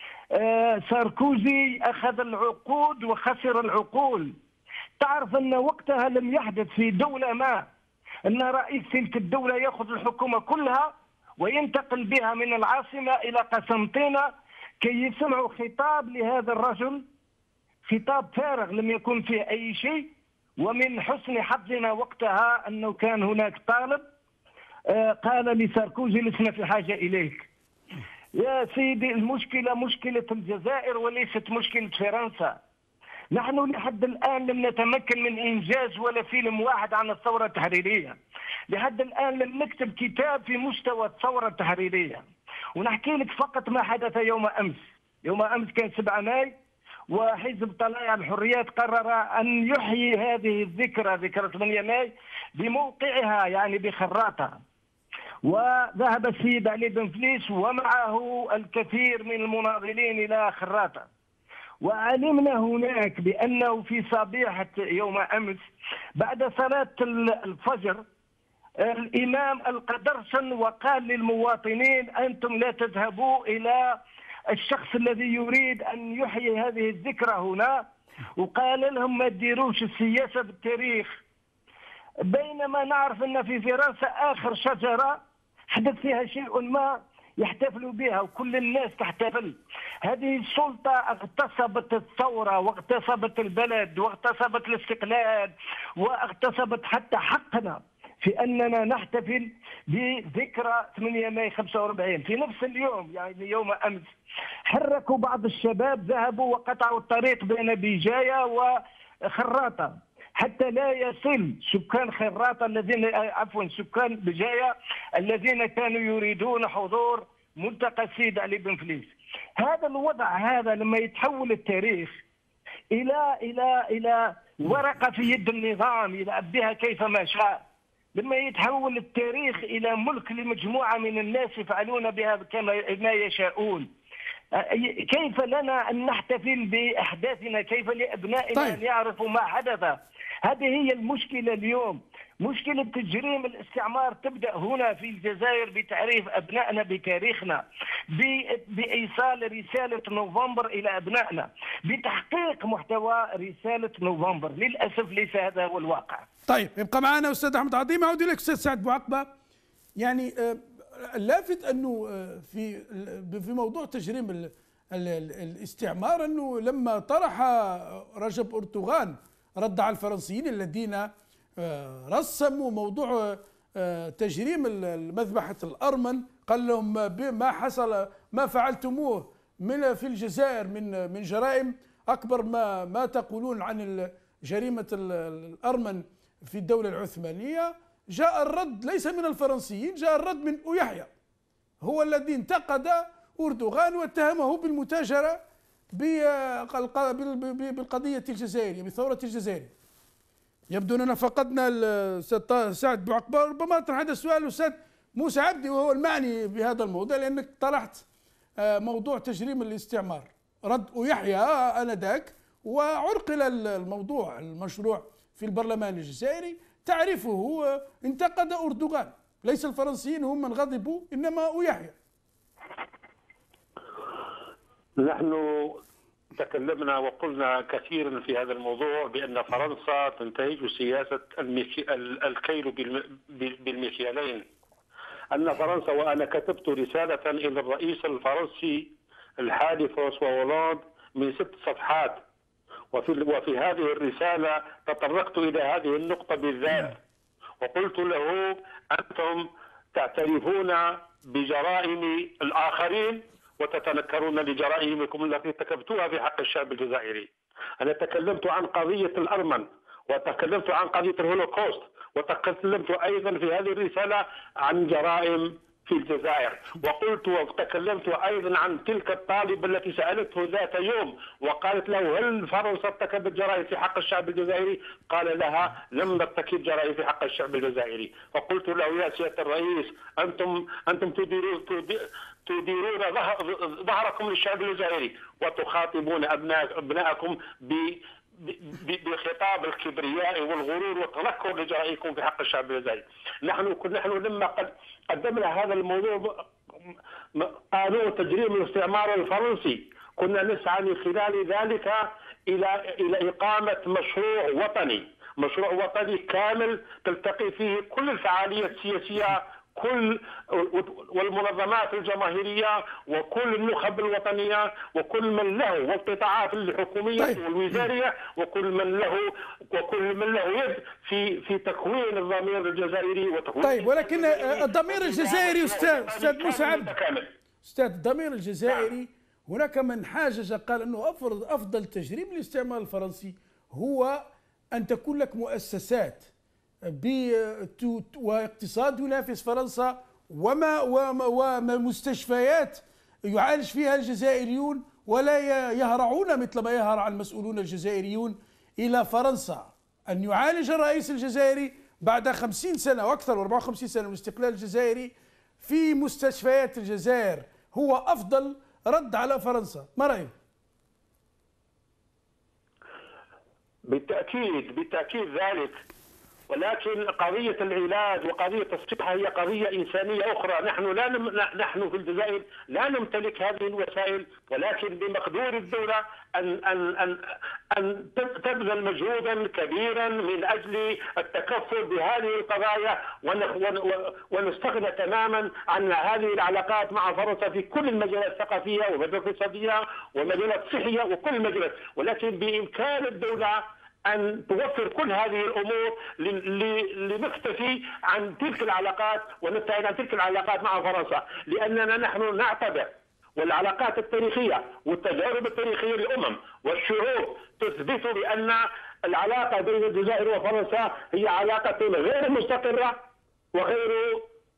ساركوزي أخذ العقود وخسر العقول. تعرف أن وقتها لم يحدث في دولة ما أن رئيس تلك الدولة يأخذ الحكومة كلها وينتقل بها من العاصمة إلى قسنطينة كي يسمعوا خطاب لهذا الرجل، خطاب فارغ لم يكن فيه أي شيء. ومن حسن حظنا وقتها أنه كان هناك طالب قال لساركوزي لسنا في حاجة إليك. يا سيدي المشكلة مشكلة الجزائر وليست مشكلة فرنسا. نحن لحد الآن لم نتمكن من إنجاز ولا فيلم واحد عن الثورة التحريرية. لحد الآن لم نكتب كتاب في مستوى الثورة التحريرية. ونحكي لك فقط ما حدث يوم أمس. يوم أمس كان 7 ماي، وحزب طلائع الحريات قرر أن يحيي هذه الذكرى، ذكرى 8 ماي، بموقعها يعني بخراطة. وذهب السيد علي بن فليس ومعه الكثير من المناضلين إلى خراطة. وعلمنا هناك بأنه في صبيحة يوم أمس بعد صلاة الفجر الإمام ألقى درسا وقال للمواطنين أنتم لا تذهبوا إلى الشخص الذي يريد أن يحيي هذه الذكرى هنا، وقال لهم ما تديروش السياسة بالتاريخ. بينما نعرف أن في فرنسا آخر شجرة حدث فيها شيء ما يحتفلوا بها وكل الناس تحتفل. هذه السلطة اغتصبت الثورة واغتصبت البلد واغتصبت الاستقلال واغتصبت حتى حقنا في أننا نحتفل بذكرى 8 ماي 45. في نفس اليوم يعني يوم أمس حركوا بعض الشباب، ذهبوا وقطعوا الطريق بين بجاية وخراطة حتى لا يصل سكان خراطة سكان بجاية الذين كانوا يريدون حضور ملتقى السيد علي بن فليس. هذا الوضع هذا لما يتحول التاريخ إلى ورقة في يد النظام يلعب بها كيفما شاء، لما يتحول التاريخ إلى ملك لمجموعة من الناس يفعلون بها كما يشاءون، كيف لنا أن نحتفل بأحداثنا؟ كيف لأبنائنا أن يعرفوا ما حدث؟ هذه هي المشكلة اليوم. مشكلة تجريم الاستعمار تبدأ هنا في الجزائر بتعريف أبنائنا بتاريخنا، بإيصال رسالة نوفمبر إلى أبنائنا، بتحقيق محتوى رسالة نوفمبر. للأسف ليس هذا هو الواقع. طيب يبقى معنا أستاذ أحمد عظيم. أعود إليك أستاذ سعد بوعقبة. يعني اللافت أنه في موضوع تجريم الاستعمار أنه لما طرح رجب أردوغان رد على الفرنسيين الذين رسموا موضوع تجريم مذبحة الأرمن، قال لهم ما فعلتموه في الجزائر من جرائم أكبر ما تقولون عن جريمة الأرمن في الدولة العثمانية. جاء الرد ليس من الفرنسيين، جاء الرد من أويحيى، هو الذي انتقد أردوغان واتهمه بالمتاجرة بالقضية الجزائرية، بالثورة الجزائرية. يبدو أننا فقدنا الأستاذ سعد بوعقبة. ربما أطرح هذا السؤال الأستاذ موسى عبدي وهو المعني بهذا الموضوع، لأنك طرحت موضوع تجريم الاستعمار. رد أويحيى آنذاك وعرقل الموضوع المشروع في البرلمان الجزائري، تعرفه انتقد أردوغان، ليس الفرنسيين هم من غضبوا إنما أويحيى. نحن تكلمنا وقلنا كثيرا في هذا الموضوع بأن فرنسا تنتهج سياسة الكيل بالمكيالين. أن فرنسا، وأنا كتبت رسالة إلى الرئيس الفرنسي الحالي فرانسوا هولاند من 6 صفحات، وفي هذه الرسالة تطرقت إلى هذه النقطة بالذات، وقلت له أنتم تعترفون بجرائم الآخرين وتتنكرون لجرائمكم التي ارتكبتوها في حق الشعب الجزائري. أنا تكلمت عن قضية الأرمن، وتكلمت عن قضية الهولوكوست، وتكلمت أيضا في هذه الرسالة عن جرائم في الجزائر. وقلت وتكلمت أيضا عن تلك الطالبة التي سألته ذات يوم وقالت له هل فرنسا ارتكبت جرائم في حق الشعب الجزائري؟ قال لها لم نرتكب جرائم في حق الشعب الجزائري. فقلت له يا سيادة الرئيس أنتم تديرون ظهركم للشعب الجزائري وتخاطبون أبنائكم بخطاب الكبرياء والغرور والتنكر لجرائمكم في حق الشعب الجزائري. نحن لما قدمنا هذا الموضوع قانون تجريم الاستعمار الفرنسي كنا نسعى من خلال ذلك إلى إقامة مشروع وطني كامل تلتقي فيه كل الفعاليات السياسية والمنظمات الجماهيرية وكل النخب الوطنية وكل من له والقطاعات الحكومية والوزارية وكل من له يد في تكوين الضمير الجزائري وتكوين. طيب ولكن الضمير الجزائري استاذ موسى عبد، استاذ الضمير الجزائري هناك من حاجج قال انه افضل تجريم الاستعمار الفرنسي هو ان تكون لك مؤسسات واقتصاد ينافس فرنسا ومستشفيات يعالج فيها الجزائريون ولا يهرعون مثل ما يهرع المسؤولون الجزائريون إلى فرنسا. أن يعالج الرئيس الجزائري بعد 50 سنة وأكثر 54 سنة من الاستقلال الجزائري في مستشفيات الجزائر هو أفضل رد على فرنسا. ما رأيك؟ بالتأكيد ذلك، ولكن قضية العلاج وقضية الصحة هي قضية إنسانية أخرى. نحن في الجزائر لا نمتلك هذه الوسائل، ولكن بمقدور الدولة أن تبذل مجهودا كبيرا من أجل التكفل بهذه القضايا ونستغنى تماما عن هذه العلاقات مع فرنسا في كل المجالات الثقافية والمجالات الاقتصادية والمجالات الصحية وكل المجالات، ولكن بإمكان الدولة أن توفر كل هذه الأمور لنكتفي عن تلك العلاقات ونبتعد عن تلك العلاقات مع فرنسا، لأننا نحن نعتبر والعلاقات التاريخية والتجارب التاريخية للأمم والشعوب تثبت بأن العلاقة بين الجزائر وفرنسا هي علاقة غير مستقرة وغير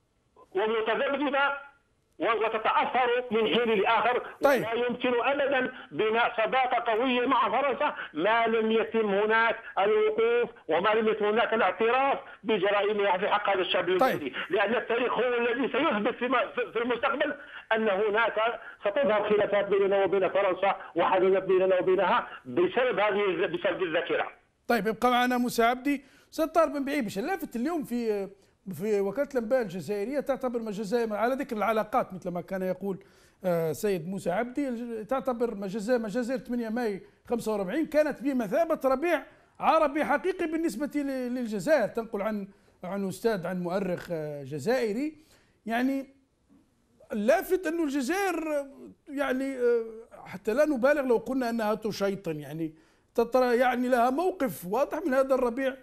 ومتذبذبة وتتأثر من حين لآخر. طيب. ولا يمكن أبدا بناء صداقة قوية مع فرنسا ما لم يتم هناك الوقوف وما لم يتم هناك الاعتراف بجرائمها في حق هذا الشعب الجزائري. طيب. لأن التاريخ هو الذي سيثبت في المستقبل أن هناك ستظهر خلافات بيننا وبين فرنسا وحدثت بيننا وبينها بسبب الذاكرة. طيب يبقى معنا موسى عبدي. أستاذ طارق بن بعيبش، اللافت اليوم في وكالة الأنباء الجزائرية تعتبر الجزائر على ذكر العلاقات مثل ما كان يقول سيد موسى عبدي، تعتبر مجازر 8 ماي 45 كانت بمثابة ربيع عربي حقيقي بالنسبة للجزائر. تنقل عن أستاذ عن مؤرخ جزائري. يعني اللافت أن الجزائر يعني حتى لا نبالغ لو قلنا أنها تشيطن، يعني لها موقف واضح من هذا الربيع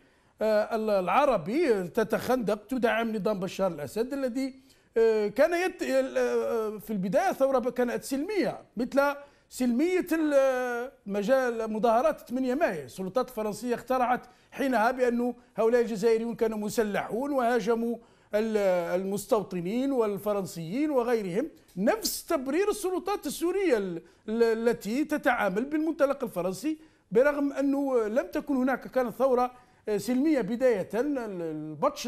العربي، تتخندق تدعم نظام بشار الأسد الذي كان في البداية ثورة كانت سلمية مثل سلمية مظاهرات 8 ماي. السلطات الفرنسية اخترعت حينها بأن هؤلاء الجزائريون كانوا مسلحون وهاجموا المستوطنين والفرنسيين وغيرهم، نفس تبرير السلطات السورية التي تتعامل بالمنطلق الفرنسي، برغم أنه لم تكن هناك، كانت ثورة سلمية بداية. البطش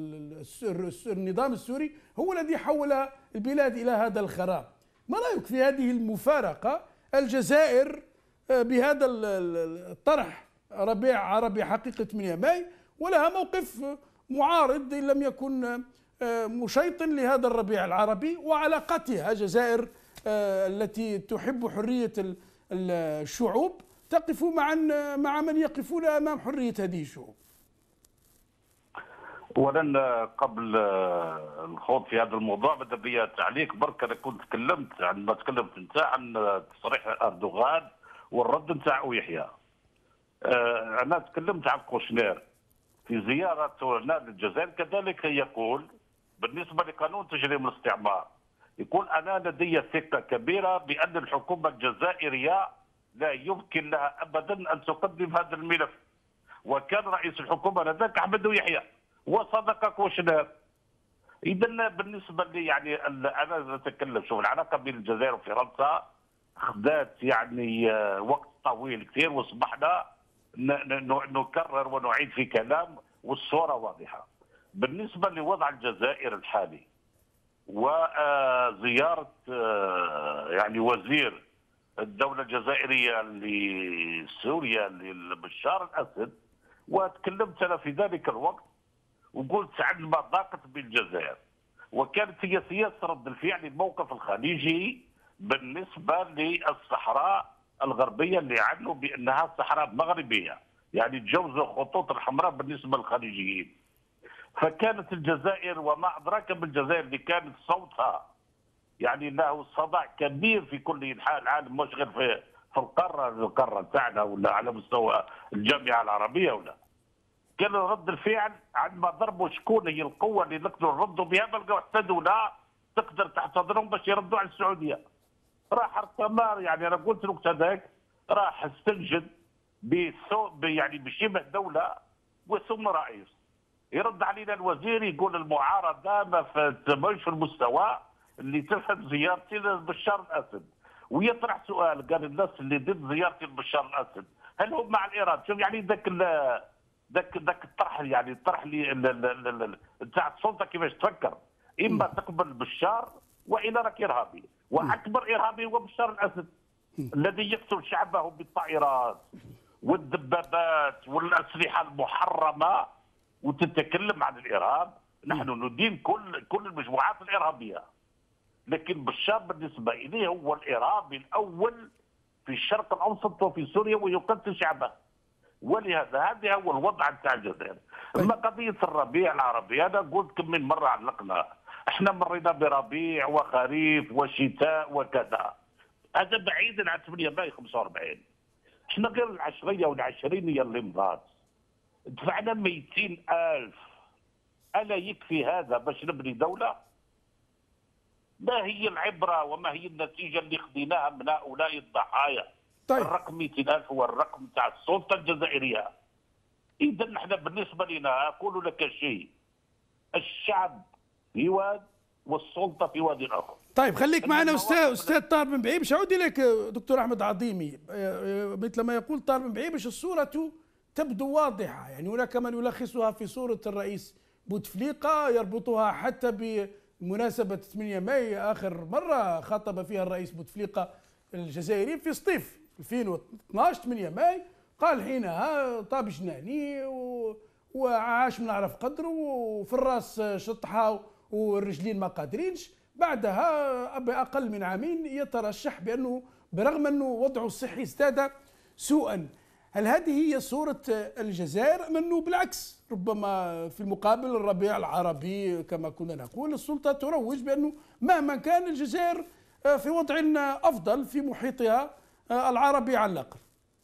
النظام السوري هو الذي حول البلاد إلى هذا الخراب. ما رأيك في هذه المفارقة؟ الجزائر بهذا الطرح ربيع عربي حقيقة 8 ماي ولها موقف معارض إن لم يكن مشيطن لهذا الربيع العربي وعلاقتها. الجزائر التي تحب حرية الشعوب تقف مع من يقفون أمام حرية هذه الشعوب. اولا قبل الخوض في هذا الموضوع بدا بيا تعليق برك. انا كنت تكلمت عندما تكلمت انت عن تصريح اردوغان والرد نتاع يحيى. انا تكلمت عن كوشنير في زيارته هنا للجزائر، كذلك يقول بالنسبه لقانون تجريم الاستعمار، يقول انا لدي ثقه كبيره بان الحكومه الجزائريه لا يمكن لها ابدا ان تقدم هذا الملف. وكان رئيس الحكومه لذاك احمد يحيى وصدق كوشنير. اذا بالنسبه لي يعني انا اتكلم، شوف العلاقه بين الجزائر وفرنسا خذات يعني وقت طويل كثير، واصبحنا نكرر ونعيد في كلام والصوره واضحه. بالنسبه لوضع الجزائر الحالي وزياره يعني وزير الدوله الجزائريه لسوريا لبشار الاسد، وتكلمت انا في ذلك الوقت وقلت عندما ضاقت بالجزائر وكانت هي سياسه رد الفعل الموقف الخليجي بالنسبه للصحراء الغربيه اللي عنوا بانها صحراء مغربيه، يعني تجاوزوا الخطوط الحمراء بالنسبه للخليجيين. فكانت الجزائر وما ادراك بالجزائر اللي كانت صوتها يعني له صدى كبير في كل انحاء العالم، مش غير في القاره تاعنا ولا على مستوى الجامعه العربيه ولا. كان رد الفعل عندما ضربوا شكون هي القوه اللي نقدروا نردوا بها، ما لقوا حتى دوله تقدر تحتضنهم باش يردوا على السعوديه. راح التمار، يعني انا قلت الوقت هذاك راح استنجد يعني بشبه دوله وثم رئيس. يرد علينا الوزير يقول المعارضه ما في المستوى اللي تفهم زيارتي لبشار الاسد، ويطرح سؤال قال الناس اللي ضد زيارتي لبشار الاسد هل هم مع الايران؟ شوف يعني ذاك الطرح، يعني الطرح اللي تاع السلطه كيفاش تفكر، اما تقبل بشار والا راك ارهابي، واكبر ارهابي هو بشار الاسد الذي يقتل شعبه بالطائرات والدبابات والاسلحه المحرمه، وتتكلم عن الارهاب. نحن ندين كل المجموعات الارهابيه، لكن بشار بالنسبه اليه هو الارهابي الاول في الشرق الاوسط وفي سوريا ويقتل شعبه. ولهذا هذا هو الوضع نتاع الجزائر. اما قضيه الربيع العربي انا قلت كم من مره علقنا، احنا مرينا بربيع وخريف وشتاء وكذا، هذا بعيدا عن 8 ماي 45. احنا غير العشريه والعشرينيه اللي مضات دفعنا 200,000. الا يكفي هذا باش نبني دوله؟ ما هي العبره وما هي النتيجه اللي خذيناها من هؤلاء الضحايا؟ طيب. الرقم 200,000 هو الرقم تاع السلطه الجزائريه. اذا نحن بالنسبه لنا اقول لك شيء، الشعب في واد والسلطه في واد اخر. طيب خليك معنا استاذ طارق بن بعيب، باش اعود اليك دكتور احمد عظيمي. مثل ما يقول طارق بن بعيب الصوره تبدو واضحه، يعني هناك من يلخصها في صوره الرئيس بوتفليقه يربطها حتى بمناسبه 8 ماي، اخر مره خاطب فيها الرئيس بوتفليقه الجزائريين في سطيف 2012 8 ماي، قال حينها طاب جناني وعاش من عرف قدره وفي الراس شطحه والرجلين ما قادرينش. بعدها بأقل من عامين يترشح بأنه برغم أنه وضعه الصحي ازداد سوءا. هل هذه هي صورة الجزائر أم أنه بالعكس ربما في المقابل الربيع العربي كما كنا نقول السلطة تروج بأنه مهما كان الجزائر في وضع أفضل في محيطها العربي على الأقل؟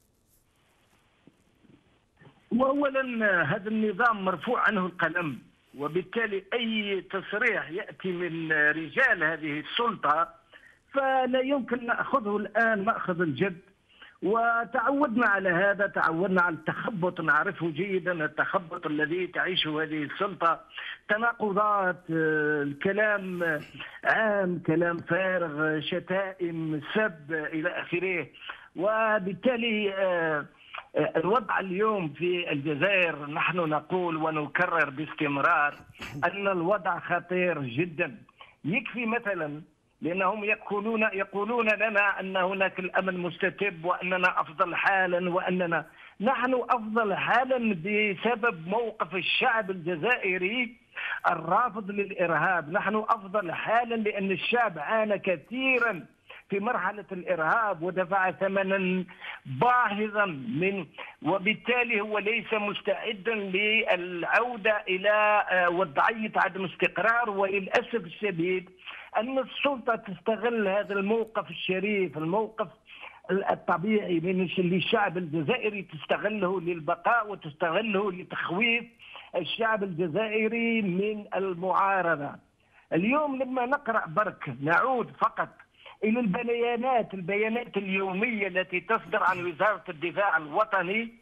وأولا هذا النظام مرفوع عنه القلم، وبالتالي أي تصريح يأتي من رجال هذه السلطة فلا يمكن نأخذه الآن مأخذ الجد. وتعودنا على هذا، تعودنا على التخبط، نعرفه جيدا التخبط الذي تعيشه هذه السلطة، تناقضات، الكلام عام، كلام فارغ، شتائم، سب إلى آخره. وبالتالي الوضع اليوم في الجزائر نحن نقول ونكرر باستمرار أن الوضع خطير جدا. يكفي مثلا لأنهم يقولون لنا أن هناك الأمن مستتب وأننا أفضل حالا، وأننا نحن أفضل حالا بسبب موقف الشعب الجزائري الرافض للإرهاب. نحن أفضل حالا لأن الشعب عانى كثيرا في مرحلة الإرهاب ودفع ثمنا باهظا وبالتالي هو ليس مستعدا للعودة إلى وضعية عدم استقرار. وللأسف الشديد أن السلطة تستغل هذا الموقف الشريف، الموقف الطبيعي من الشعب الجزائري، تستغله للبقاء وتستغله لتخويف الشعب الجزائري من المعارضة. اليوم لما نقرأ برك نعود فقط إلى البيانات اليومية التي تصدر عن وزارة الدفاع الوطني،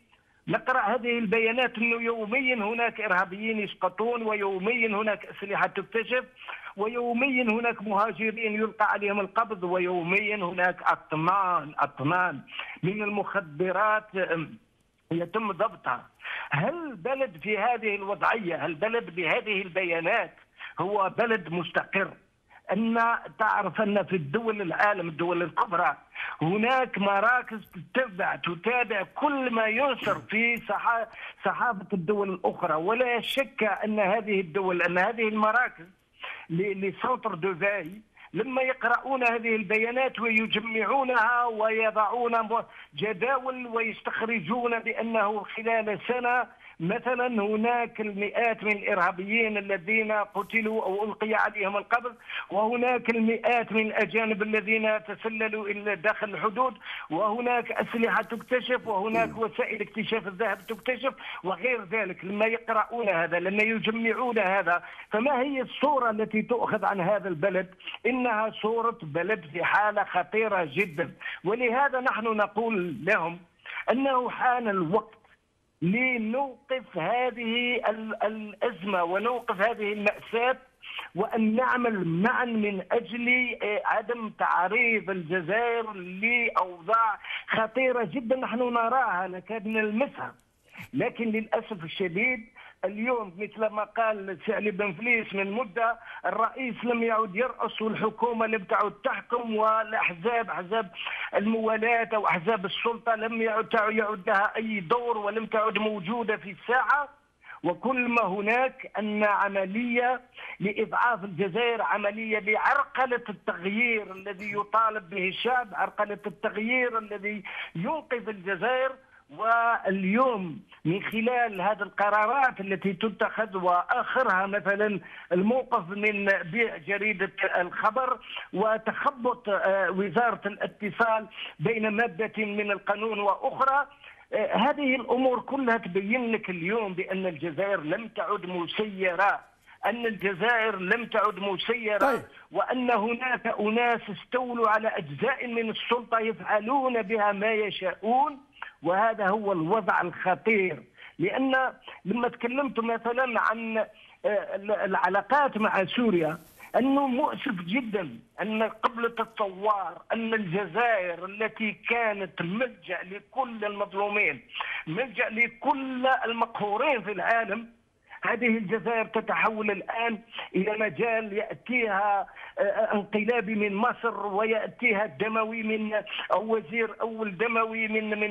نقرأ هذه البيانات أنه يوميا هناك إرهابيين يسقطون، ويوميا هناك أسلحة تكتشف، ويوميا هناك مهاجرين يلقى عليهم القبض، ويوميا هناك أطنان من المخدرات يتم ضبطها. هل بلد في هذه الوضعية، هل بلد بهذه البيانات هو بلد مستقر؟ أن تعرف أن في الدول العالم، الدول الكبرى، هناك مراكز تتابع كل ما ينشر في صحافة الدول الأخرى، ولا شك أن هذه الدول، أن هذه المراكز لسنتر دوفاي لما يقرؤون هذه البيانات ويجمعونها ويضعون جداول ويستخرجون بأنه خلال سنة مثلا هناك المئات من الإرهابيين الذين قتلوا أو ألقي عليهم القبض، وهناك المئات من الأجانب الذين تسللوا إلى داخل الحدود، وهناك أسلحة تكتشف، وهناك وسائل اكتشاف الذهب تكتشف وغير ذلك. لما يقرؤون هذا، لما يجمعون هذا، فما هي الصورة التي تؤخذ عن هذا البلد؟ إنها صورة بلد في حالة خطيرة جدا. ولهذا نحن نقول لهم أنه حان الوقت لنوقف هذه الأزمة ونوقف هذه المأساة، وأن نعمل معا من أجل عدم تعريض الجزائر لأوضاع خطيرة جدا نحن نراها، نكاد نلمسها. لكن للأسف الشديد اليوم مثل ما قال سعلي بن فليس من مدة، الرئيس لم يعد يرأس والحكومة لم تعد تحكم، والأحزاب، أحزاب الموالاة أو أحزاب السلطة لم يعد لها أي دور ولم تعد موجودة في الساحة. وكل ما هناك أن عملية لإضعاف الجزائر، عملية لعرقلة التغيير الذي يطالب به الشعب، عرقلة التغيير الذي ينقذ الجزائر. واليوم من خلال هذه القرارات التي تتخذ، وآخرها مثلا الموقف من بيع جريدة الخبر وتخبط وزارة الاتصال بين مادة من القانون وأخرى، هذه الأمور كلها تبين لك اليوم بأن الجزائر لم تعد مسيرة، أن الجزائر لم تعد مسيرة. طيب. وأن هناك أناس استولوا على أجزاء من السلطة يفعلون بها ما يشاءون، وهذا هو الوضع الخطير. لأن لما تكلمت مثلا عن العلاقات مع سوريا، أنه مؤسف جدا أن قبل الثوار أن الجزائر التي كانت ملجأ لكل المظلومين، ملجأ لكل المقهورين في العالم، هذه الجزائر تتحول الآن إلى مجال يأتيها انقلابي من مصر، ويأتيها دموي من أو وزير أول دموي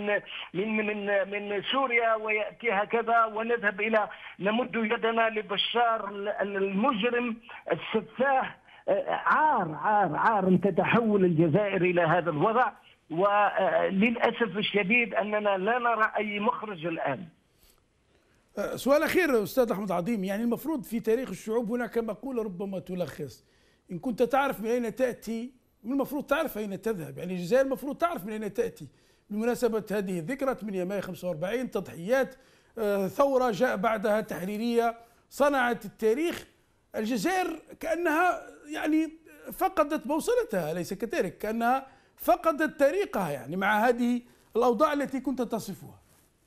من سوريا، ويأتيها كذا، ونذهب إلى نمد يدنا لبشار المجرم السفاح. عار أن تتحول الجزائر إلى هذا الوضع. وللأسف الشديد أننا لا نرى أي مخرج الآن. سؤال أخير أستاذ أحمد عظيم، يعني المفروض في تاريخ الشعوب هناك مقولة ربما تلخص: إن كنت تعرف من أين تأتي من المفروض تعرف أين تذهب. يعني الجزائر المفروض تعرف من أين تأتي. بمناسبة هذه الذكرى 8 مايو 45، تضحيات، ثورة جاء بعدها تحريرية صنعت التاريخ. الجزائر كأنها يعني فقدت بوصلتها، أليس كذلك؟ كأنها فقدت طريقها يعني مع هذه الأوضاع التي كنت تصفها.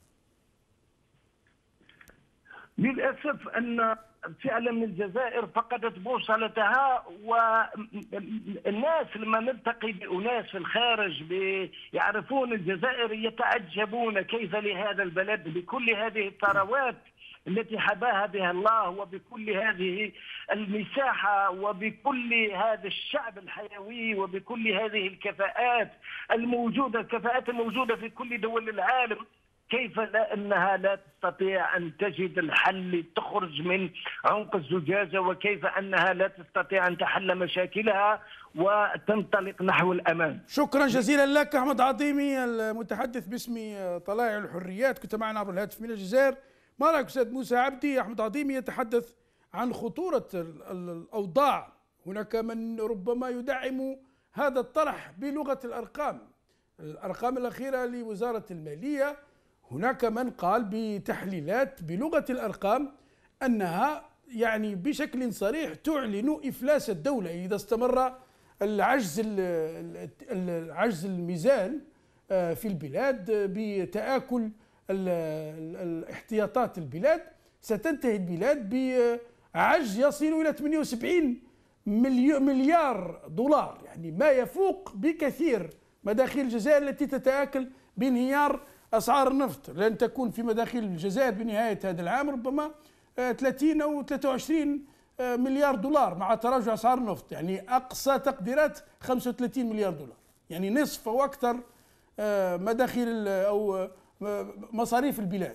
للأسف أن فعلا الجزائر فقدت بوصلتها. والناس لما نلتقي بأناس في الخارج يعرفون الجزائر يتعجبون كيف لهذا البلد بكل هذه الثروات التي حباها بها الله، وبكل هذه المساحة، وبكل هذا الشعب الحيوي، وبكل هذه الكفاءات الموجودة، الكفاءات الموجودة في كل دول العالم، كيف أنها لا تستطيع أن تجد الحل لتخرج من عنق الزجاجة، وكيف أنها لا تستطيع أن تحل مشاكلها وتنطلق نحو الأمام. شكرا جزيلا لك أحمد عظيمي، المتحدث باسم طلائع الحريات، كنت معنا عبر الهاتف من الجزائر. ما رأيك أستاذ موسى عبدي؟ أحمد عظيمي يتحدث عن خطورة الأوضاع. هناك من ربما يدعم هذا الطرح بلغة الأرقام الأخيرة لوزارة المالية. هناك من قال بتحليلات بلغة الأرقام أنها يعني بشكل صريح تعلن إفلاس الدولة إذا استمر العجز الميزان في البلاد بتآكل احتياطات البلاد ستنتهي البلاد بعجز يصل إلى 78 مليار دولار، يعني ما يفوق بكثير مداخيل الجزائر التي تتآكل بانهيار أسعار النفط. لن تكون في مداخيل الجزائر بنهاية هذا العام ربما 30 أو 23 مليار دولار مع تراجع أسعار النفط، يعني أقصى تقديرات 35 مليار دولار، يعني نصف أو أكثر مداخيل أو مصاريف البلاد.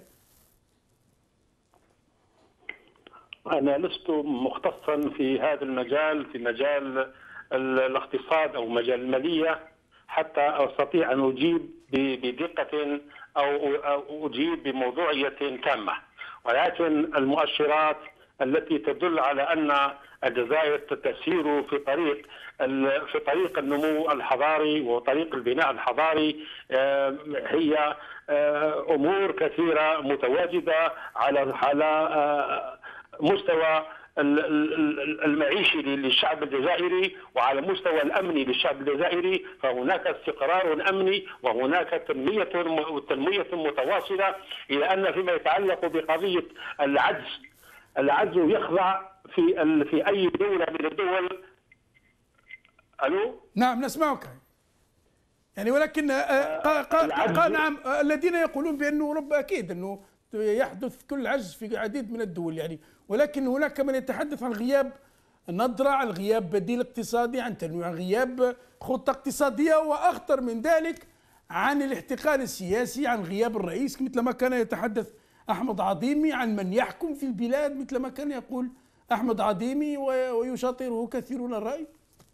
أنا لست مختصا في هذا المجال، في مجال الاقتصاد أو مجال المالية، حتى أستطيع أن أجيب بدقة أو أجيب بموضوعية تامة، ولكن المؤشرات التي تدل على أن الجزائر تسير في طريق النمو الحضاري وطريق البناء الحضاري هي أمور كثيرة متواجدة على مستوى المعيشي للشعب الجزائري وعلى مستوى الأمني للشعب الجزائري، فهناك استقرار أمني وهناك تنمية متواصلة، إلى أن فيما يتعلق بقضية العجز يخضع في أي دولة من الدول. ألو؟ نعم نسمعك. يعني ولكن نعم الذين يقولون بأنه أكيد أنه يحدث كل عجز في عديد من الدول، يعني ولكن هناك من يتحدث عن غياب نظرة، عن غياب بديل اقتصادي، عن تنويع، عن غياب خطة اقتصادية، وأخطر من ذلك عن الاحتقان السياسي، عن غياب الرئيس مثل ما كان يتحدث أحمد عظيمي، عن من يحكم في البلاد مثل ما كان يقول أحمد عظيمي ويشاطره كثيرون الرأي.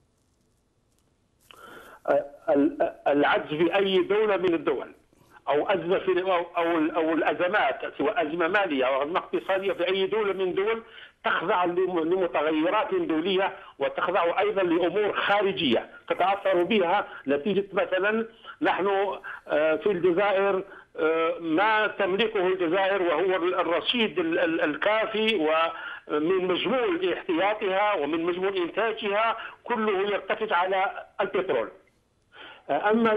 العجز في أي دولة من الدول أو أزمة أو الأزمات، سواء أزمة مالية أو أزمة اقتصادية في أي دولة من الدول، تخضع لمتغيرات دولية وتخضع أيضا لأمور خارجية تتأثر بها. نتيجة مثلا نحن في الجزائر ما تملكه الجزائر وهو الرصيد الكافي ومن مجموع احتياطها ومن مجموع إنتاجها كله يرتكز على البترول. أما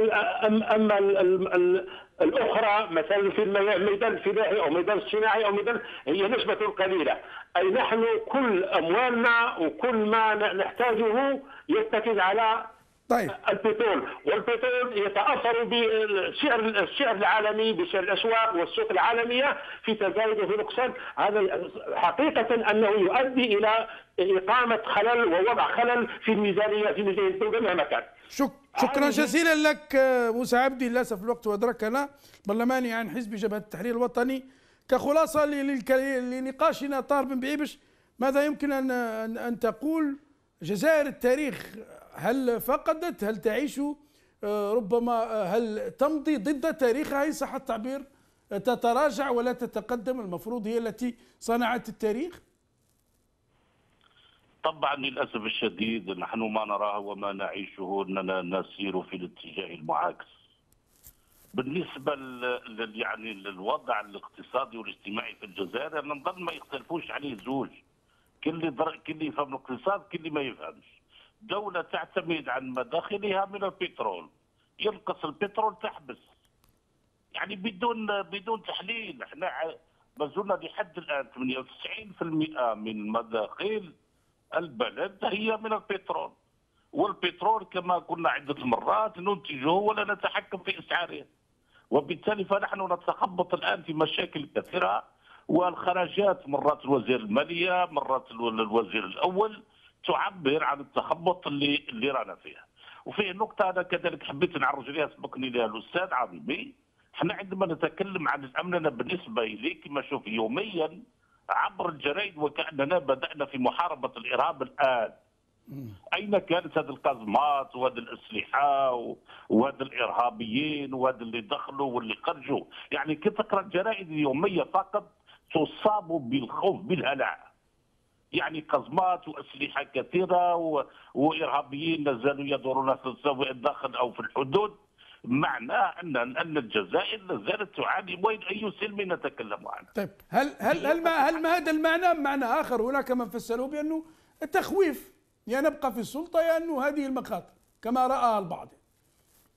الأخرى مثلا في الميدان الفلاحي أو الميدان الصناعي أو ميدان هي نسبة قليلة، أي نحن كل أموالنا وكل ما نحتاجه يرتكز على البترول، والبترول يتأثر بالسعر العالمي، بسعر الأسواق والسوق العالمية في تزايد وفي نقصان. هذا حقيقة أنه يؤدي إلى إقامة خلل ووضع خلل في ميزانية الدولة مهما كان. شكرا جزيلا لك موسى عبدي. للاسف الوقت ادركنا. برلماني عن حزب جبهة التحرير الوطني. كخلاصة لنقاشنا طاهر بن بعيبش، ماذا يمكن أن تقول؟ جزائر التاريخ هل فقدت؟ هل تعيش ربما هل تمضي ضد تاريخها إن صح التعبير؟ تتراجع ولا تتقدم؟ المفروض هي التي صنعت التاريخ. طبعا للأسف الشديد نحن ما نراه وما نعيشه أننا نسير في الاتجاه المعاكس بالنسبة يعني للوضع الاقتصادي والاجتماعي في الجزائر. نظن ما يختلفوش عليه زوج، كل اللي يفهم الاقتصاد كل اللي ما يفهمش. دولة تعتمد عن مداخلها من البترول، ينقص البترول تحبس، يعني بدون تحليل. احنا ما زلنا لحد الآن 98% من مداخيل البلد هي من البترول، والبترول كما قلنا عدة مرات ننتجه ولا نتحكم في اسعاره، وبالتالي فنحن نتخبط الان في مشاكل كثيره. والخراجات مرات الوزير الماليه مرات الوزير الاول تعبر عن التخبط اللي رانا فيه. وفيه نقطه انا كذلك حبيت نعرج عليها سبقني لها الاستاذ عظيمي. احنا عندما نتكلم عن الامن، انا بالنسبه لي كما اشوف يوميا عبر الجرائد وكأننا بدأنا في محاربة الإرهاب الآن. أين كانت هذه القزمات وهذه الأسلحة وهذا الإرهابيين وهذا اللي دخلوا واللي خرجوا؟ يعني كي تقرأ الجرائد اليومية فقط تصاب بالخوف بالهلع، يعني قزمات وأسلحة كثيرة وإرهابيين لا زالوا يدورون في الداخل أو في الحدود. معناه أن الجزائر لا زالت تعاني، وين أي سلم نتكلم عنه. طيب هل هذا المعنى معنى آخر؟ هناك من فسروه بأنه التخويف، يا نبقى في السلطة يا أنه هذه المخاطر كما رأى البعض.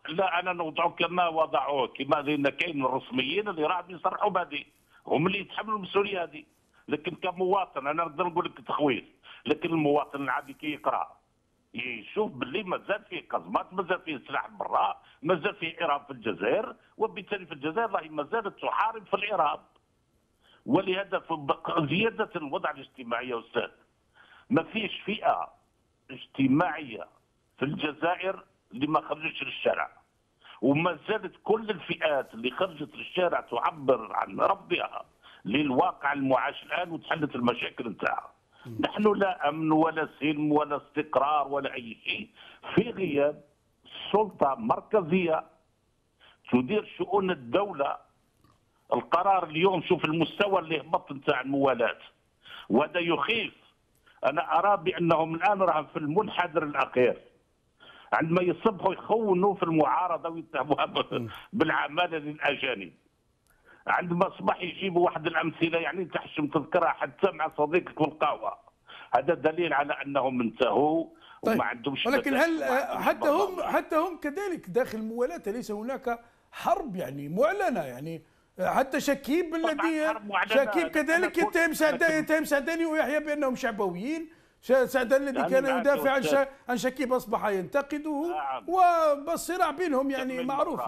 لا انا نوضعوا كما وضعوه، كما لان كاين الرسميين اللي راهم يصرحوا بهذه، هم اللي يتحملوا المسؤوليه هذه. لكن كمواطن انا نقدر نقول لك تخويف، لكن المواطن العادي كي يقرا يشوف باللي مازال فيه قزمات، مازال فيه سلاح برا، مازال فيه ارهاب في الجزائر، وبالتالي في الجزائر راهي ما زالت تحارب في الارهاب. ولهذا زياده الوضع الاجتماعي يا استاذ، ما فيش فئه اجتماعيه في الجزائر اللي ما خرجتش للشارع، وما زالت كل الفئات اللي خرجت للشارع تعبر عن رفضها للواقع المعاش الان وتحلت المشاكل نتاعها. نحن لا امن ولا سلم ولا استقرار ولا اي شيء في غياب سلطه مركزيه تدير شؤون الدوله. القرار اليوم شوف المستوى اللي هبط نتاع الموالاه، وهذا يخيف. انا ارى بانهم الان راهم في المنحدر الاخير، عندما يصبحوا يخونوا في المعارضه ويتهموها بالعماله للاجانب. عندما اصبح يجيبوا واحد الامثله يعني تحشم تذكرها حتى مع صديقك والقهوه، هذا دليل على انهم انتهوا. طيب. وما عندهمش. ولكن هل حتى هم كذلك داخل الموالاه ليس هناك حرب يعني معلنه؟ يعني حتى شكيب الذي شكيب كذلك يتهم سعداني ويحيى بانهم شعبويين. سعداني الذي كان يدافع عن شكيب اصبح ينتقده. نعم. والصراع بينهم يعني معروف.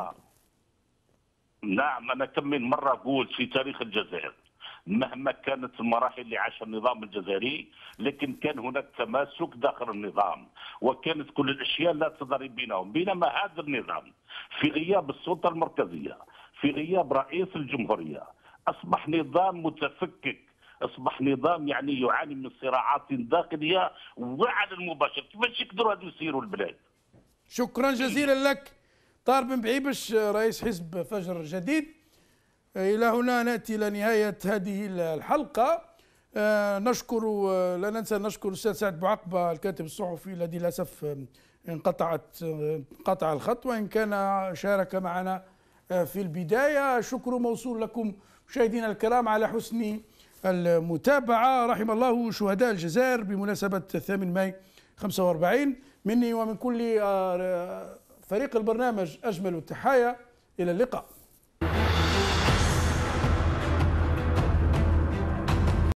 نعم انا كم من مره قلت في تاريخ الجزائر مهما كانت المراحل اللي عاشها النظام الجزائري، لكن كان هناك تماسك داخل النظام وكانت كل الاشياء لا تضارب بينهم. بينما هذا النظام في غياب السلطه المركزيه، في غياب رئيس الجمهوريه، اصبح نظام متفكك، اصبح نظام يعني يعاني من صراعات داخليه وعلى المباشر. كيفاش يقدروا هذو يسيروا البلاد؟ شكرا جزيلا لك طاهر بن بعيبش رئيس حزب فجر جديد. إلى هنا نأتي إلى نهاية هذه الحلقة. نشكر لا ننسى أن نشكر الأستاذ سعد بوعقبة الكاتب الصحفي الذي للأسف انقطع الخط، وإن كان شارك معنا في البداية. شكر موصول لكم مشاهدينا الكرام على حسن المتابعة. رحم الله شهداء الجزائر بمناسبة 8 ماي 45. مني ومن كل فريق البرنامج أجمل التحايا، إلى اللقاء.